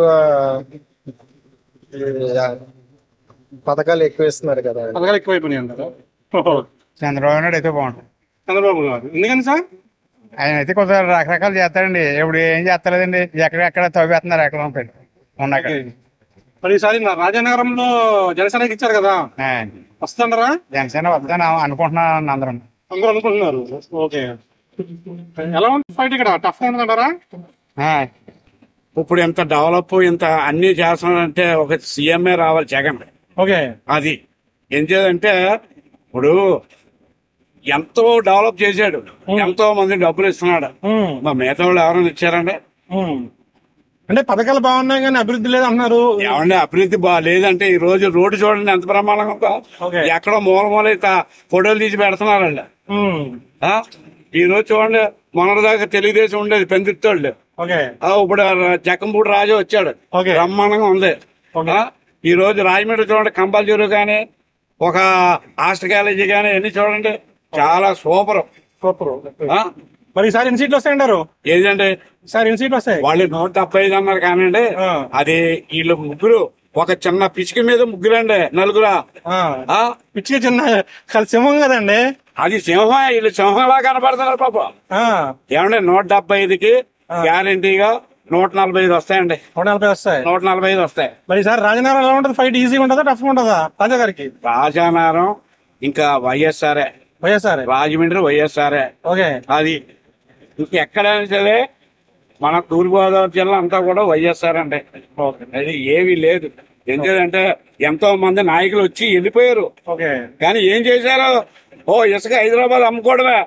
Speaker 8: పథకాలు ఎక్కువ ఇస్తున్నారు కదా.
Speaker 1: పథకాలు ఎక్కువైపోయినాయి అంటారా?
Speaker 7: చంద్రబాబు నాయుడు అయితే బాగుంటుంది.
Speaker 1: చంద్రబాబు గారు. ఎందుకని సార్?
Speaker 7: ఆయన అయితే కొంత రకరకాలు చేస్తాడండి. ఇప్పుడు ఏం చేస్తలేదండి, ఎక్కడెక్కడ తవ్వేస్తున్నారు ఎక్కడ ఉన్నాయి.
Speaker 1: మరి ఈసారి రాజనగరంలో జనసేనకి ఇచ్చారు కదా, వస్తుంటారా?
Speaker 7: జనసేన వద్దని అనుకుంటున్నాను అందరం.
Speaker 1: అందరూ అనుకుంటున్నారు. ఓకే. ఎలా ఉంటుంది ఫైట్ ఇక్కడ? టఫ్ ఉంటుందంటారా?
Speaker 22: ఇప్పుడు ఇంత డెవలప్ ఇంత అన్ని చేస్తున్నాడంటే ఒక సీఎంఏ రావాలి జగన్.
Speaker 1: ఓకే.
Speaker 22: అది ఏం చేయాలంటే ఇప్పుడు ఎంతో డెవలప్ చేశాడు, ఎంతో మంది డబ్బులు ఇస్తున్నాడు. మా మిగతా వాళ్ళు ఎవరైనా ఇచ్చారండి?
Speaker 1: అంటే పథకాలు బాగున్నాయి కానీ అభివృద్ధి లేదు అన్నారు.
Speaker 22: ఏమంటే అభివృద్ధి లేదంటే ఈ రోజు రోడ్డు చూడండి ఎంత బ్రహ్మాండంగా ఉందో. ఎక్కడో మూల ఫోటోలు తీసి పెడుతున్నారండి. ఈ రోజు చూడండి, మొన్నటిదాకా తెలుగుదేశం ఉండేది పెందుతోళ్ళు, ఇప్పుడు జక్కంపూడి రాజు వచ్చాడు, బ్రహ్మాండంగా ఉంది. ఈ రోజు రాజమండ్రి చూడండి, కంపల్సరీ కానీ ఒక హాస్టల్ కాలేజీ కానీ అన్ని చూడండి, చాలా సూపర్.
Speaker 1: మరి ఈసారి ఎన్ని సీట్లు వస్తాయంటారు?
Speaker 22: ఏదంటే
Speaker 1: సార్ ఎన్ని సీట్లు వస్తాయి?
Speaker 22: వాళ్ళు 175 అన్నారు కానండి, అది వీళ్ళు ముగ్గురు ఒక చిన్న పిచ్చిక మీద ముగ్గురండి, నలుగురా.
Speaker 1: పిచ్చిక చిన్న సింహం కదండి,
Speaker 22: అది సింహం. వీళ్ళు సింహంలా కనపడుతున్నారు పాప. ఏమంటే 175కి గ్యారంటీగా 145 వస్తాయండి.
Speaker 1: 140 వస్తాయి.
Speaker 22: 145 వస్తాయి.
Speaker 1: మరి సార్ రాజనగరం ఎలా ఉంటుంది? ఫైట్ ఈజీగా ఉంటుందా, టఫ్ ఉంటుందా రాజా గారికి?
Speaker 22: రాజానగరం ఇంకా వైఎస్ఆర్ఏ, రాజమండ్రి వైఎస్ఆర్ఏ. అది ఇంకెక్కడైనా సరే మన తూర్పుగోదావరి జిల్లా అంతా కూడా వైఎస్ఆర్ అండి. అది ఏమీ లేదు. ఎందుకంటే ఎంతో మంది నాయకులు వచ్చి వెళ్ళిపోయారు, కానీ ఏం చేశారు? ఇసుక హైదరాబాద్ అమ్ముకోవడమే.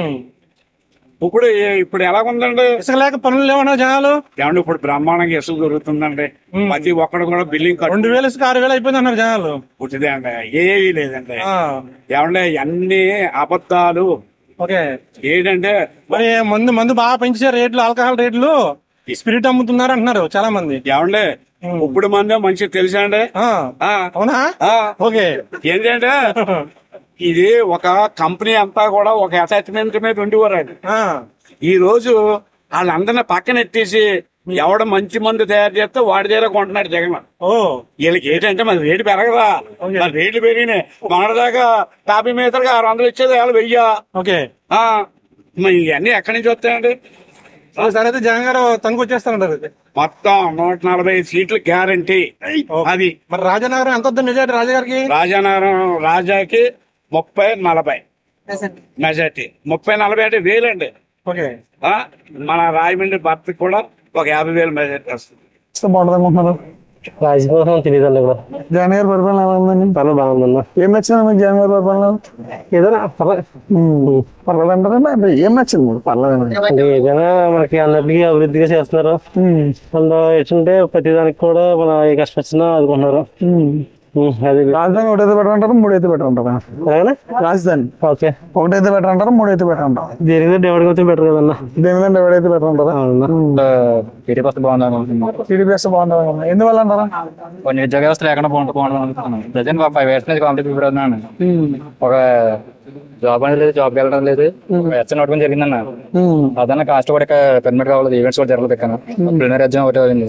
Speaker 22: ఇప్పుడు ఎలా ఉందండి?
Speaker 1: ఇసుక లేక పనులు లేవన్నా జనాలు.
Speaker 22: ఏమంటే ఇప్పుడు బ్రహ్మాండంగా ఇసుక దొరుకుతుందండి. ప్రతి ఒక్కడు కూడా బిల్డింగ్
Speaker 1: 2000 ఇసుక 6000 అయిపోయింది అన్నారు జనాలు.
Speaker 22: పుట్టిదే అండి, ఏమీ లేదండి. ఏమంటే అన్ని అబద్ధాలు. ఏంటంటే
Speaker 1: మరి మందు బాగా పెంచారు రేట్లు, ఆల్కహాల్ రేట్లు, స్పిరిట్ అమ్ముతున్నారు అంటున్నారు చాలా మంది.
Speaker 22: ఏమంటే ఇప్పుడు మంది మంచిగా తెలుసా అండి?
Speaker 1: అవునా?
Speaker 22: ఏంటంటే ఇది ఒక కంపెనీ అంతా కూడా ఒక అటాచ్మెంట్ మీద ఉండేవారు. ఈ రోజు వాళ్ళందరినీ పక్కన ఎత్తేసి ఎవడ మంచి మందు తయారు చేస్తే వాడి దగ్గర కొంటున్నాడు జగన్. వీళ్ళకి ఏంటంటే మరి రేటు పెరగదా? మరి రేట్లు పెరిగినాయి. మొన్నటిదాకా 50 మీటర్గా 600 ఇచ్చేది, వాళ్ళు 1000. మరి ఇవన్నీ ఎక్కడి నుంచి వస్తాయండి?
Speaker 1: సరే అయితే జగన్ గారు తనకు వచ్చేస్తానంటారు.
Speaker 22: మొత్తం 145 సీట్లు గ్యారంటీ. అది
Speaker 1: మరి రాజానగరం ఎంత వద్ద మెజార్టీ రాజాగారికి?
Speaker 22: రాజానగరం రాజాకి 30-40 మెజార్టీ. 30-40 అంటే వేలండి. మన రాజమండ్రి భర్తకి కూడా ఒక 50,000 మెజార్టీ వస్తుంది.
Speaker 6: బాగుంటుంది అనుకుంటున్నారు.
Speaker 2: రాజకీయం తెలియదండి. కూడా
Speaker 6: జగన్ గారి పరిపాలన ఎలా ఉందండి?
Speaker 2: పర్లేదు, బాగుందన్నా.
Speaker 6: ఏం నచ్చింది మీకు జగన్ గారి పరిపాలన?
Speaker 2: ఏదైనా
Speaker 6: పర్లేదు అంటారా? ఏం నచ్చింది మీకు? పర్లేదు
Speaker 2: ఏదైనా మనకి అందరికీ అభివృద్ధిగా చేస్తున్నారు. అందులో ఏంటంటే ప్రతిదానికి కూడా మన ఏ కష్టం వచ్చినా ఆదుకుంటున్నారు.
Speaker 6: రాజధాని ఒకటైతే బెటర్ అంటారు, 3 అయితే బెటర్ అంటారా? రాజధాని ఒకటైతే బెటర్ అంటారా, 3 అయితే బెటర్ అంటారా?
Speaker 2: దేనికి డివైడ్ అయితే బెటర్ కదన్నా.
Speaker 6: దేని డివైడ్ అయితే బెటర్ అంటారా?
Speaker 2: టీడీపీ వస్తే బాగుంది.
Speaker 6: టీడీపీ వస్తే బాగుంటుంది. ఎందువల్ల అంటారా?
Speaker 2: కొన్ని ఉద్యోగ వ్యవస్థ లేకుండా బాగుంటుంది. ప్రజెంట్ 5 years నుంచి కాంపిటేటివ్ ప్రిపేర్ అవుతున్నాను. ఒక జాబ్ అనేది లేదు, జాబ్ వెళ్ళడం లేదు. ఎస్ఎన్ నోటిఫికేషన్ జరిగిందన్న, అదన్నా కాస్ట్ కూడా పెర్మిట్ కావాలి, ఈవెంట్స్ కూడా జరగలేదు. ఇక్కడ ప్రిలిమినరీ ఎగ్జామ్ ఒకటి అయింది.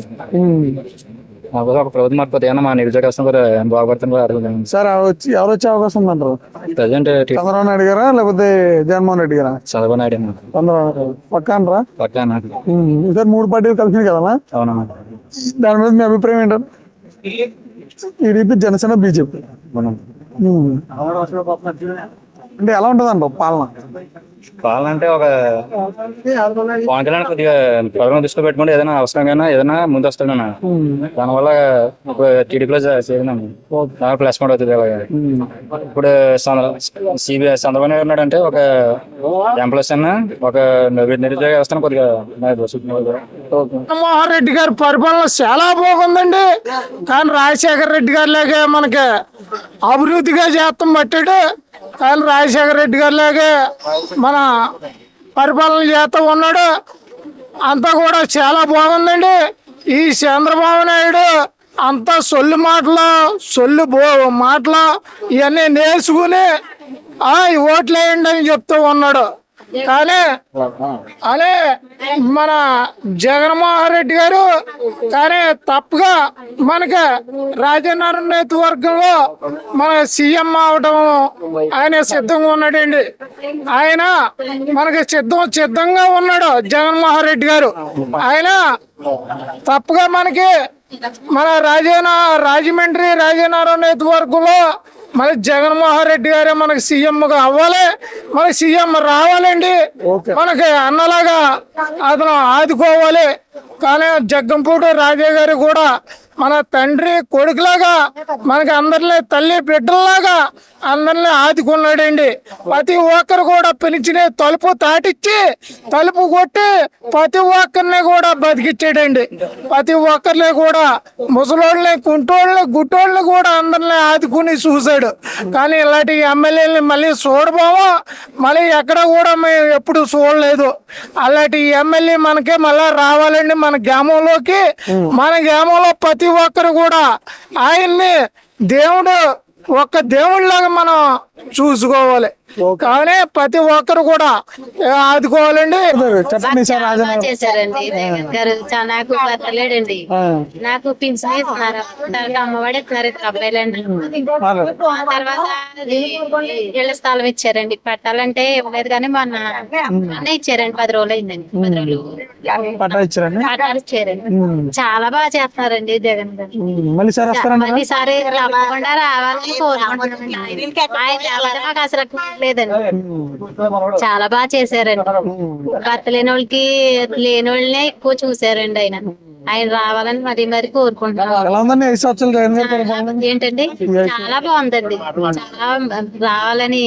Speaker 2: మాకోసం ఒక ప్రభుత్వం మారిపోతే ఏమన్నా మా నిరుద్యోగ వ్యవస్థ కూడా బాగుపడుతుంది కూడా అడుగుతాను.
Speaker 6: సార్ ఎవరు వచ్చే అవకాశం ఉందంటారు?
Speaker 2: ప్రజెంట్
Speaker 6: చంద్రబాబు నాయుడు గారా లేకపోతే జగన్మోహన్ రెడ్డి గారా?
Speaker 2: చంద్రబాబు నాయుడు.
Speaker 6: పక్కా అంటారా?
Speaker 2: పక్కా.
Speaker 6: సార్ 3 పార్టీలు కలిసినాయి కదా?
Speaker 2: అవునా?
Speaker 6: దాని మీద మీ అభిప్రాయం ఏంటారు? టీడీపీ, జనసేన, బీజేపీ అంటే ఎలా ఉంటుంది అంటారు పాలన?
Speaker 2: పాలన అంటే ఒక పవన్ కళ్యాణ్ కొద్దిగా ప్రజలను దృష్టిలో పెట్టుకుంటే ఏదైనా అవసరంగా ఏదైనా ముందు వస్తాడన్నా, దానివల్ల టీడీపీలో చేరినాము ప్లస్ పాయింట్ అవుతుంది. ఇప్పుడు చంద్రబాబు నాయుడు ఉన్నాడంటే ఒక ఎంప్లాయీస్ అన్న ఒక నిరుద్యోగ వ్యవస్థను కొద్దిగా
Speaker 3: జగన్మోహన్ రెడ్డి గారి పరిపాలన చాలా బాగుందండి. కానీ రాజశేఖర రెడ్డి గారి లాగే మనకి అభివృద్ధిగా చేస్తాం పట్టాడు. కానీ రాజశేఖర రెడ్డి గారి లాగే మన పరిపాలన చేస్తూ ఉన్నాడు. అంతా కూడా చాలా బాగుందండి. ఈ చంద్రబాబు నాయుడు అంతా సొల్లు మాటలు ఇవన్నీ నేర్చుకుని ఓట్లేయండి అని చెప్తూ ఉన్నాడు. కానీ అదే మన జగన్మోహన్ రెడ్డి గారు కానీ తప్పుగా మనకి రాజనగరం నియోజకవర్గంలో మన సీఎం అవడం ఆయన సిద్ధంగా ఉన్నాడండి. ఆయన మనకి సిద్ధంగా ఉన్నాడు జగన్మోహన్ రెడ్డి గారు. ఆయన తప్పుగా మనకి మన రాజమండ్రి రాజనగరం నియోజకవర్గంలో మన జగన్మోహన్ రెడ్డి గారే మనకి సీఎంగా అవ్వాలి, మనకి సీఎం రావాలండి. మనకి అన్నలాగా అతను ఆదుకోవాలి. కానీ జగ్గంపూడి రాజా గారు కూడా మన తండ్రి కొడుకులాగా మనకి అందరినీ తల్లి బిడ్డల్లాగా అందరినీ ఆదుకున్నాడండి. ప్రతి ఒక్కరు కూడా పిలిచిన తలుపు తాటిచ్చి తలుపు కొట్టి ప్రతి ఒక్కరిని కూడా బతికిచ్చాడండి. ప్రతి ఒక్కరిని కూడా ముసలోళ్ళని కుంటోళ్ళని గుట్టోళ్ళని కూడా అందరినీ ఆదుకుని చూశాడు. కానీ ఇలాంటి ఎమ్మెల్యేలని మళ్ళీ చూడబోమో మళ్ళీ ఎక్కడ కూడా మేము ఎప్పుడు చూడలేదు. అలాంటి ఎమ్మెల్యే మనకే మళ్ళా రావాలండి మన గ్రామంలోకి. మన గ్రామంలో ప్రతి ఒక్కరు కూడా ఆయన్ని దేవుడు ఒక్క దేవుళ్ళలాగా మనం చూసుకోవాలి. కానీ ప్రతి ఒక్కరు కూడా ఆదుకోవాలండి.
Speaker 4: చెప్పండి సార్. చేశారండి గారు నాకు పర్లేదండి. నాకు పింఛన్ ఇస్తున్నారు, అమ్మఒడి ఇస్తున్నారు అబ్బాయిలండి. తర్వాత ఇళ్ల స్థలం ఇచ్చారండి. పెట్టాలంటే ఇవ్వలేదు కానీ మొన్న ఇచ్చారండి. 10 రోజులు అయిందండి. 10 రోజులు పట్టాలు ఇచ్చారండి. చాలా బాగా చేస్తున్నారండి జగన్ గారు. మళ్ళీ సారి తప్పకుండా రావాలని కోరుకుంటున్నాను. మాకు అసలు లేదండి, చాలా బాగా చేశారండి. భర్త లేని వాళ్ళకి లేని వాళ్ళనే ఎక్కువ చూసారండి. ఆయన రావాలని మరి కోరుకుంటున్నాను. ఏంటండి చాలా బాగుందండి, చాలా రావాలని.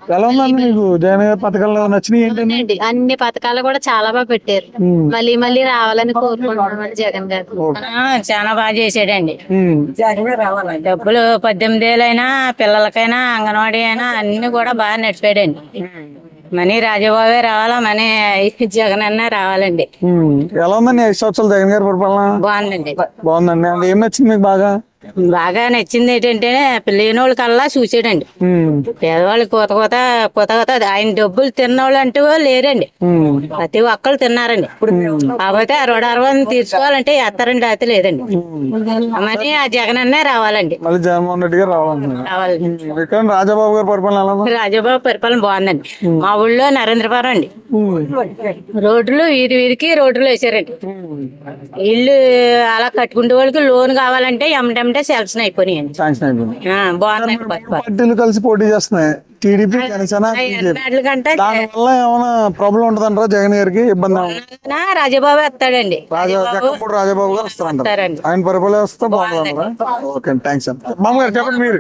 Speaker 4: నచ్చినాయి అన్ని పథకాలు కూడా చాలా బాగా పెట్టారు. మళ్ళీ రావాలని కోరుకుంటున్నాం జగన్ గారు.
Speaker 5: చాలా బాగా చేసాడండి. డబ్బులు 18 ఏళ్ళైనా పిల్లలకైనా అంగన్వాడీ అయినా అన్ని కూడా బాగా నడిపాడండి. మనీ రాజబాబే రావాలా, మనీ జగన్ అన్న రావాలండి.
Speaker 23: ఎలా ఉందండి 5 సంవత్సరాలు జగన్ గారి పరిపాలన?
Speaker 5: బాగుందండి.
Speaker 23: బాగుందండి. ఏం నచ్చింది మీకు బాగా?
Speaker 5: బాగా నచ్చింది ఏంటంటే లేనోళ్ళ కల్లా చూసాడండి. పేదవాళ్ళు కొత్త ఆయన డబ్బులు తిన్నోళ్ళు అంటూ లేరండి. ప్రతి ఒక్కళ్ళు తిన్నారండి. కాకపోతే 60 తీర్చుకోవాలంటే ఎత్తారండి, అయితే లేదండి. మనీ ఆ జగన్ అన్నే రావాలండి.
Speaker 23: మళ్ళీ జగన్మోహన్ రెడ్డి గారు రావాలండి. రాజబాబు గారి పరిపాలన?
Speaker 5: రాజబాబు పరిపాలన బాగుందండి. మా ఊళ్ళో నరేంద్రపురం అండి, రోడ్లు వీధికి రోడ్లు వేసారండి. ఇల్లు అలా కట్టుకుంటే వాళ్ళకి లోన్ కావాలంటే ఎమ్మటెమ్మటే శాంక్షన్ అయిపోయినాయండి. బాగున్నాయి.
Speaker 23: పార్టీలు కలిసి పోటీ చేస్తున్నాయి, టీడీపీ జనసేన. దానివల్ల ఏమైనా ప్రాబ్లం ఉంటదంటారా జగన్ గారికి? ఇబ్బంది?
Speaker 5: రాజబాబు వస్తాడండి.
Speaker 23: రాజబాబు గారు వస్తారంటారు. ఆయన పరిపాలన వస్తే బాగుంటుందా? ఓకే, థ్యాంక్స్ అండి. మామగారు చెప్పండి మీరు.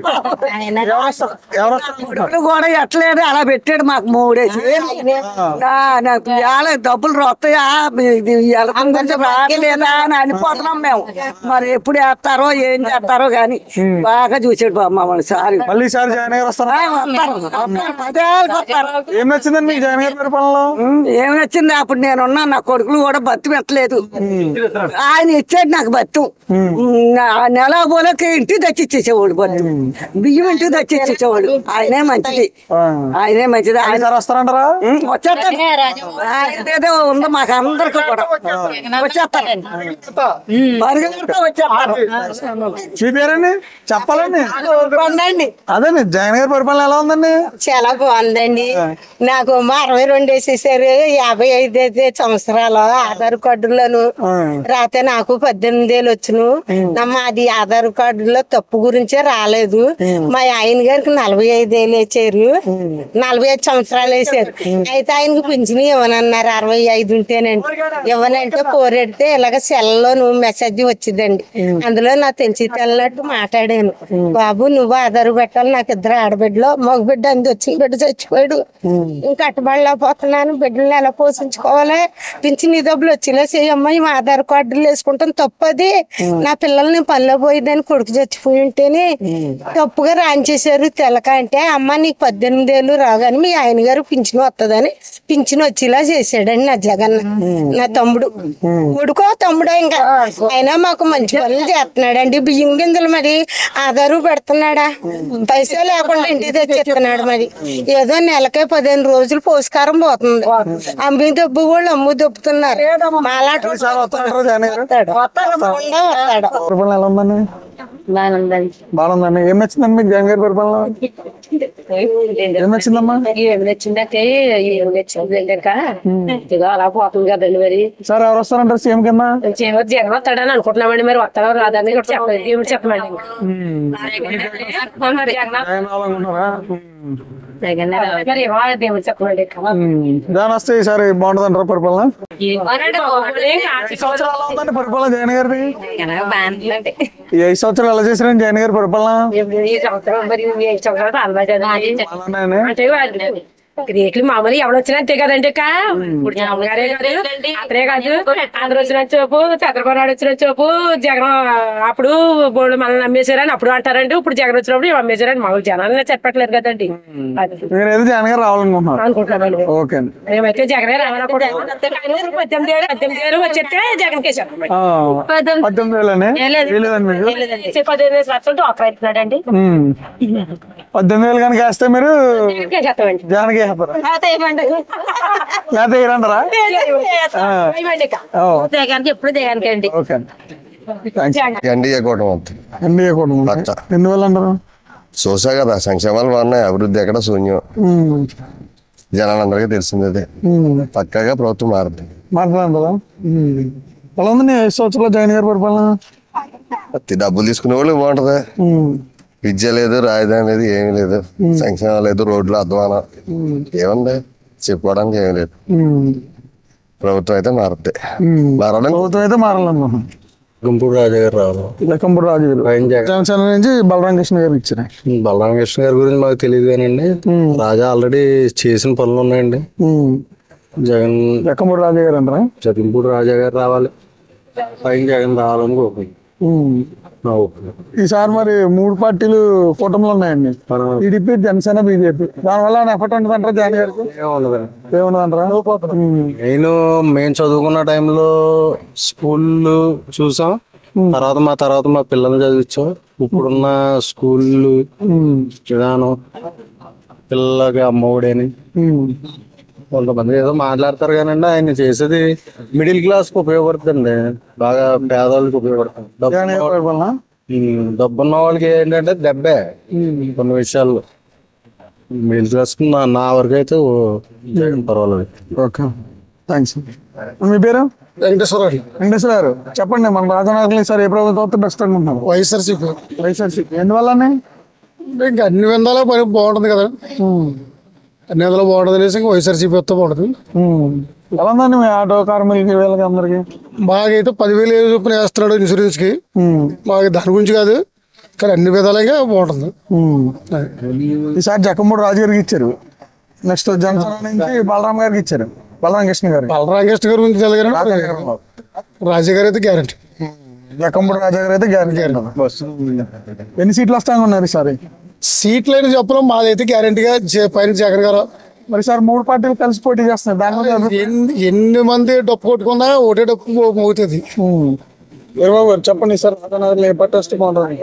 Speaker 24: కూడా ఎట్లేదు అలా పెట్టాడు మాకు 3 వేసి. డబ్బులు వస్తాయా రావట్లేదా అని అనిపోతున్నాం మేము. మరి ఎప్పుడు వేస్తారో ఏం చేస్తారో గాని బాగా చూసాడు బాబు మమ్మల్ని. సారి
Speaker 23: మళ్ళీ సారి జగన్ గారు వస్తారు. ఏం నచ్చిందండి మీకు జగన్ గారి పరిపాలనలో?
Speaker 24: ఏం నచ్చింది? అప్పుడు నేనున్నా, నా కొడుకులు కూడా బతి పెట్టలేదు. ఆయన ఇచ్చాడు నాకు బత్తు. నెల పోలకి ఇంటికి తెచ్చిచ్చేసేవాడు, బత్తు బియ్యం ఇంటికి తెచ్చిచ్చేసేవాడు. ఆయనే మంచిది, ఆయనే మంచిది. ఆయన వస్తారంటారా? వచ్చేస్తారు. ఏదో ఉందో మాకు అందరికి కూడా వచ్చేస్తారండి.
Speaker 23: మీ పేరండి చెప్పాలండి. అదేండి జగన్ గారి పరిపాలన ఎలా ఉందండి?
Speaker 4: చాలా బాగుందండి. నాకు 62 వేసేసారు. 55 సంవత్సరాలు ఆధార్ కార్డులను రాతే నాకు 18 ఏళ్ళు వచ్చును. మాది ఆధార్ కార్డులో తప్పు గురించే రాలేదు. మా ఆయన గారికి 45 ఏళ్ళు వేసారు, 45 సంవత్సరాలు వేసారు. అయితే ఆయనకు పింఛను ఇవ్వనన్నారు. 65 ఉంటేనండి. ఇవ్వనంటే పోరెడితే ఇలాగ సెల్లో మెసేజ్ వచ్చిందండి. అందులో నాకు తెలిసి తెల్లట్టు మాట్లాడాను. బాబు నువ్వు ఆధార్ పెట్టాలి, నాకు 2 ఆడబిడ్డలో మగ బిడ్డ అంది వచ్చిన బిడ్డ చచ్చిపోయాడు, ఇంకా అట్టబడలేకపోతున్నాను, బిడ్డలను ఎలా పోషించుకోవాలి, పింఛన్ డబ్బులు వచ్చినా చేయమ్మా, ఈ ఆధార్ కార్డులు వేసుకుంటాను తప్పది, నా పిల్లల్ని పనిలో పోయిద్దని కొడుకు చచ్చిపోయి ఉంటేనే తప్పుగా రాంచేశారు తెలక. అంటే అమ్మ నీకు 18 ఏళ్ళు రాగానే మీ ఆయన గారు పింఛన్ వస్తుందని పింఛన్ వచ్చేలా చేశాడండి నా జగన్. నా తమ్ముడు కొడుకో తమ్ముడో ఇంకా అయినా మాకు మంచి పనులు చేస్తున్నాడండి. బియ్యం గింజలు మరి ఆధారు పెడుతున్నాడా, పైసా లేకుండా ఇంటికి తెచ్చిస్తున్నాడు. మరి ఏదో నెలకే 15 రోజులు పోషకారం పోతుంది. అమ్మి దెబ్బు కూడా అమ్ము దెబ్బతున్నారు.
Speaker 23: బాగుందండి. ఏం నచ్చిందండి మీకు జగన్ గారి పరిపాలన? ఏం నచ్చిందమ్మా?
Speaker 5: ఏం నచ్చిందంటే ఏం నచ్చింది అలా పోతుంది కదండి. మరి
Speaker 23: సార్ ఎవరు వస్తారంటారు సీఎం కింద?
Speaker 5: జగన్ వస్తాడని అనుకుంటున్నామండి. మరి వస్తాడో రాదని చెప్పండి.
Speaker 23: జగన్ జగన్ వస్తే ఈసారి బాగుంటుంది అంటారా పరిపాలన? 5 సంవత్సరాలు ఎలా ఉందండి పరిపాలన జగన్ గారిది? ఈ 5 సంవత్సరాలు ఎలా చేశారండి జగన్ గారి పరిపాలన?
Speaker 10: రేట్లు మామూలు ఎవరు వచ్చినా అంతే కదండి అక్క. ఇప్పుడు జగన్ గారే కాదు అతనే కాదు, అందరు వచ్చిన చూపు, చంద్రబాబు నాయుడు వచ్చిన చూపు, జగన్ అప్పుడు బోర్డు మనల్ని నమ్మేశారని అప్పుడు అంటారండి. ఇప్పుడు జగన్ వచ్చినప్పుడు అమ్మేశారని మామూలు జనాన్ని చెప్పట్లేదు కదండి.
Speaker 23: మీరైతే జగన్ గారు రావాలనుకుంటున్నారు?
Speaker 10: అనుకుంటున్నామండి.
Speaker 23: ఓకే అండి.
Speaker 10: మేమైతే జగనే రావాలనుకుంటున్నాం. 18 వచ్చేస్తే జగన్ కేసారు. 15 సంవత్సరాలు డాక్టర్ అవుతున్నాడండి.
Speaker 23: 18,000 కనుక వేస్తే మీరు జగన్కి
Speaker 10: ఎప్పుడు దేగానికి అండి.
Speaker 12: ఎన్డీఏ కూటమి.
Speaker 23: ఎందువల్ల అంటారు?
Speaker 12: చూసా కదా సంక్షేమాలు బాగున్నాయి, అభివృద్ధి ఎక్కడ శూన్యం. జనాలందరికీ తెలిసింది అదే. పక్కాగా ప్రభుత్వం మారుతుంది.
Speaker 23: మాట్లాడారా? ఎలా ఉంది 5 సంవత్సరాలు జగన్ గారి పరిపాలన?
Speaker 12: డబ్బులు తీసుకునే వాళ్ళు బాగుంటది. విద్య లేదు, రాజధాని లేదు, ఏమీ లేదు, సంక్షేమం లేదు, రోడ్లు అధ్వానం, ఏముంది చెప్పుకోవడానికి ఏమీ లేదు. ప్రభుత్వం అయితే మారుతుంది.
Speaker 23: ప్రభుత్వం అయితే మారాలనుకుంటున్నాం.
Speaker 13: గంపూడి రాజా గారు రావాలి.
Speaker 23: లక్కంపూడి రాజు గారు జనసేన నుంచి బలరాం కృష్ణ గారు ఇచ్చారు.
Speaker 13: బలరామ కృష్ణ గారి గురించి మాకు తెలియదు కానండి, రాజా ఆల్రెడీ చేసిన పనులు ఉన్నాయండి. జగన్
Speaker 23: లక్కంపూడి రాజా గారు అంటారా?
Speaker 13: జగన్పూడి రాజా గారు రావాలి, పైన జగన్ రావాలని కోరుకుంటున్నాం.
Speaker 23: ఈసారి మరి 3 పార్టీలు కూటమిలో ఉన్నాయండి, టీడీపీ, జనసేన, బీజేపీ. దానివల్ల ఎఫెక్ట్ ఉంటుంది అంటారా జగన్ గారికి? ఏముండదంటారా?
Speaker 13: మేము చదువుకున్న టైంలో స్కూళ్ళు చూసాం, తర్వాత మా పిల్లల్ని చదివించాం. ఇప్పుడున్న స్కూళ్ళు విధానం, పిల్లలకి అమ్మఒడని కొంతమంది ఏదో మాట్లాడతారు కానండి, ఆయన చేసేది మిడిల్ క్లాస్ కి ఉపయోగపడుతుంది, బాగా పేదవాళ్ళకి ఉపయోగపడుతుంది. డబ్బున్న వాళ్ళకి ఏంటంటే దెబ్బే కొన్ని విషయాల్లో. మిడిల్ క్లాస్ నా వరకు అయితే పర్వాలేదు.
Speaker 23: Okay, thanks. మీ పేరు? వెంకటేశ్వర గారు. చెప్పండి, మన రాజనగర్లో సార్ ఏ ప్రభుత్వం బెస్ట్ అనుకుంటున్నాం? వైఎస్ఆర్సీపీ. ఎందువల్లనే?
Speaker 14: ఇంకా అన్ని విధాలా బాగుంటుంది కదా, అన్ని విధాలు బాగుంటుంది అనేసి ఇంకా వైఎస్ఆర్సీపీ వస్తే బాగుంటుంది.
Speaker 23: ఎలా ఉందండి మీ ఆటో కార్మికులకి వీళ్ళకి అందరికి?
Speaker 14: మాకైతే 10,000 చొప్పున వేస్తున్నాడు ఇన్సూరెన్స్ కి. మాకు దాని గురించి కాదు, కానీ అన్ని విధాలుగా బాగుంటుంది.
Speaker 23: ఈసారి జక్కంపూడి రాజు గారికి ఇచ్చారు, నెక్స్ట్ జనసేన నుంచి బలరాం గారికి ఇచ్చారు, బలరాం కృష్ణ గారు.
Speaker 14: బలరాం కృష్ణ గారి గురించి తెలియదు, రాజా గారు అయితే గ్యారంటీ.
Speaker 23: జక్కంపూడి రాజా గారు అయితే గ్యారంటీ. ఎన్ని సీట్లు వస్తాయనుకున్నారు ఈసారి?
Speaker 14: సీట్లు అయినా చెప్పలేం, మాదైతే గ్యారంటీగా పైన జగన్ గారు.
Speaker 23: మరి సార్ 3 పార్టీలు కలిసి పోటీ చేస్తున్నాయి, దాని
Speaker 14: ఎన్ని మంది డప్పు కొట్టుకున్నా ఒకటే డప్పు మోగుతుంది.
Speaker 23: వీరబాబు గారు చెప్పండి సార్, రాజనగర్లో ఏ పార్టీ వస్తే బాగుంటుంది?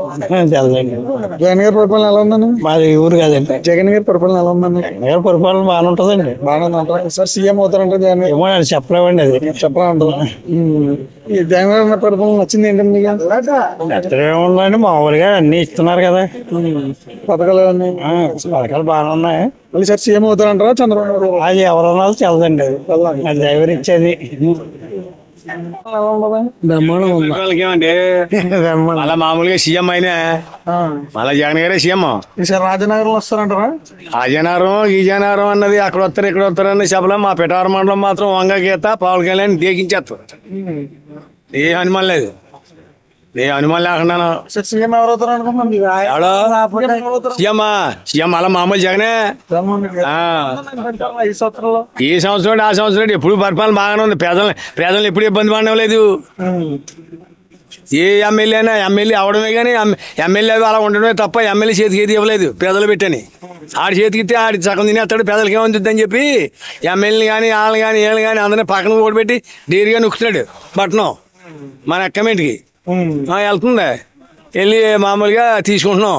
Speaker 23: జగన్ గారి పరిపాలన ఎలా ఉందండి?
Speaker 25: మాది ఊరు కాదండి.
Speaker 23: జగన్ గారి పరిపాలన ఎలా ఉందండి?
Speaker 25: జగన్ గారి పరిపాలన బాగానే ఉంటుందండి.
Speaker 23: బాగానే సార్, సీఎం అవుతారంటే జగన్
Speaker 25: ఏమో చెప్పలేమండి, అది
Speaker 23: చెప్పలేమంటారా? ఈ జగన్ గారి పరిపాలన నచ్చింది ఏంటండి మీకు?
Speaker 25: ఎక్కడేముందండి, మామూలుగా అన్ని ఇస్తున్నారు కదా,
Speaker 23: పథకాలు
Speaker 25: పథకాలు బాగానే ఉన్నాయి.
Speaker 23: మళ్ళీ సార్ సీఎం అవుతారంటారా చంద్రబాబు?
Speaker 25: అది ఎవరన్నా తెలదండి, అది డ్రైవర్ ఇచ్చేది.
Speaker 22: మళ్ళా మామూలుగా సీఎం అయినా మళ్ళా జగన్ గారే సీఎం.
Speaker 23: రాజనగరం వస్తారంటారా?
Speaker 22: రాజనగరం గీజనగరం అన్నది అక్కడ వస్తారు ఇక్కడ వస్తారు అన్న చెప్పలేం. మా పిఠావరం మండలం మాత్రం వంగ గీత పవన్ కళ్యాణ్ దేకించేస్తారు, ఏ అనుమానం లేదు, ఏ అనుమానం లేకుండా.
Speaker 23: సీఎం ఎవరు అవుతారు అనుకుంటున్నాం?
Speaker 22: సీఎం అలా మామూలు జగనే. ఈ సంవత్సరం ఆ సంవత్సరం ఎప్పుడు పరిపాలన బాగానే ఉంది, పేదలను ఎప్పుడు ఇబ్బంది పడలేదు. ఏ ఎమ్మెల్యే అవడమే కానీ ఎమ్మెల్యే అలా ఉండడమే తప్ప ఎమ్మెల్యే చేతికి ఏది ఇవ్వలేదు పేదలు పెట్టని. ఆడి చేతికి ఇస్తే ఆడి సగం తినేస్తాడు, పేదలకి ఏమవుతుంది అని చెప్పి ఎమ్మెల్యేని కానీ వాళ్ళని కానీ వీళ్ళని కానీ అందరినీ పక్కన ఓడిపెట్టి డైరీగా నొక్కుతున్నాడు పట్టణం మన అక్కమెంట్కి. వెళ్తుంది, వెళ్ళి మామూలుగా తీసుకుంటున్నాం.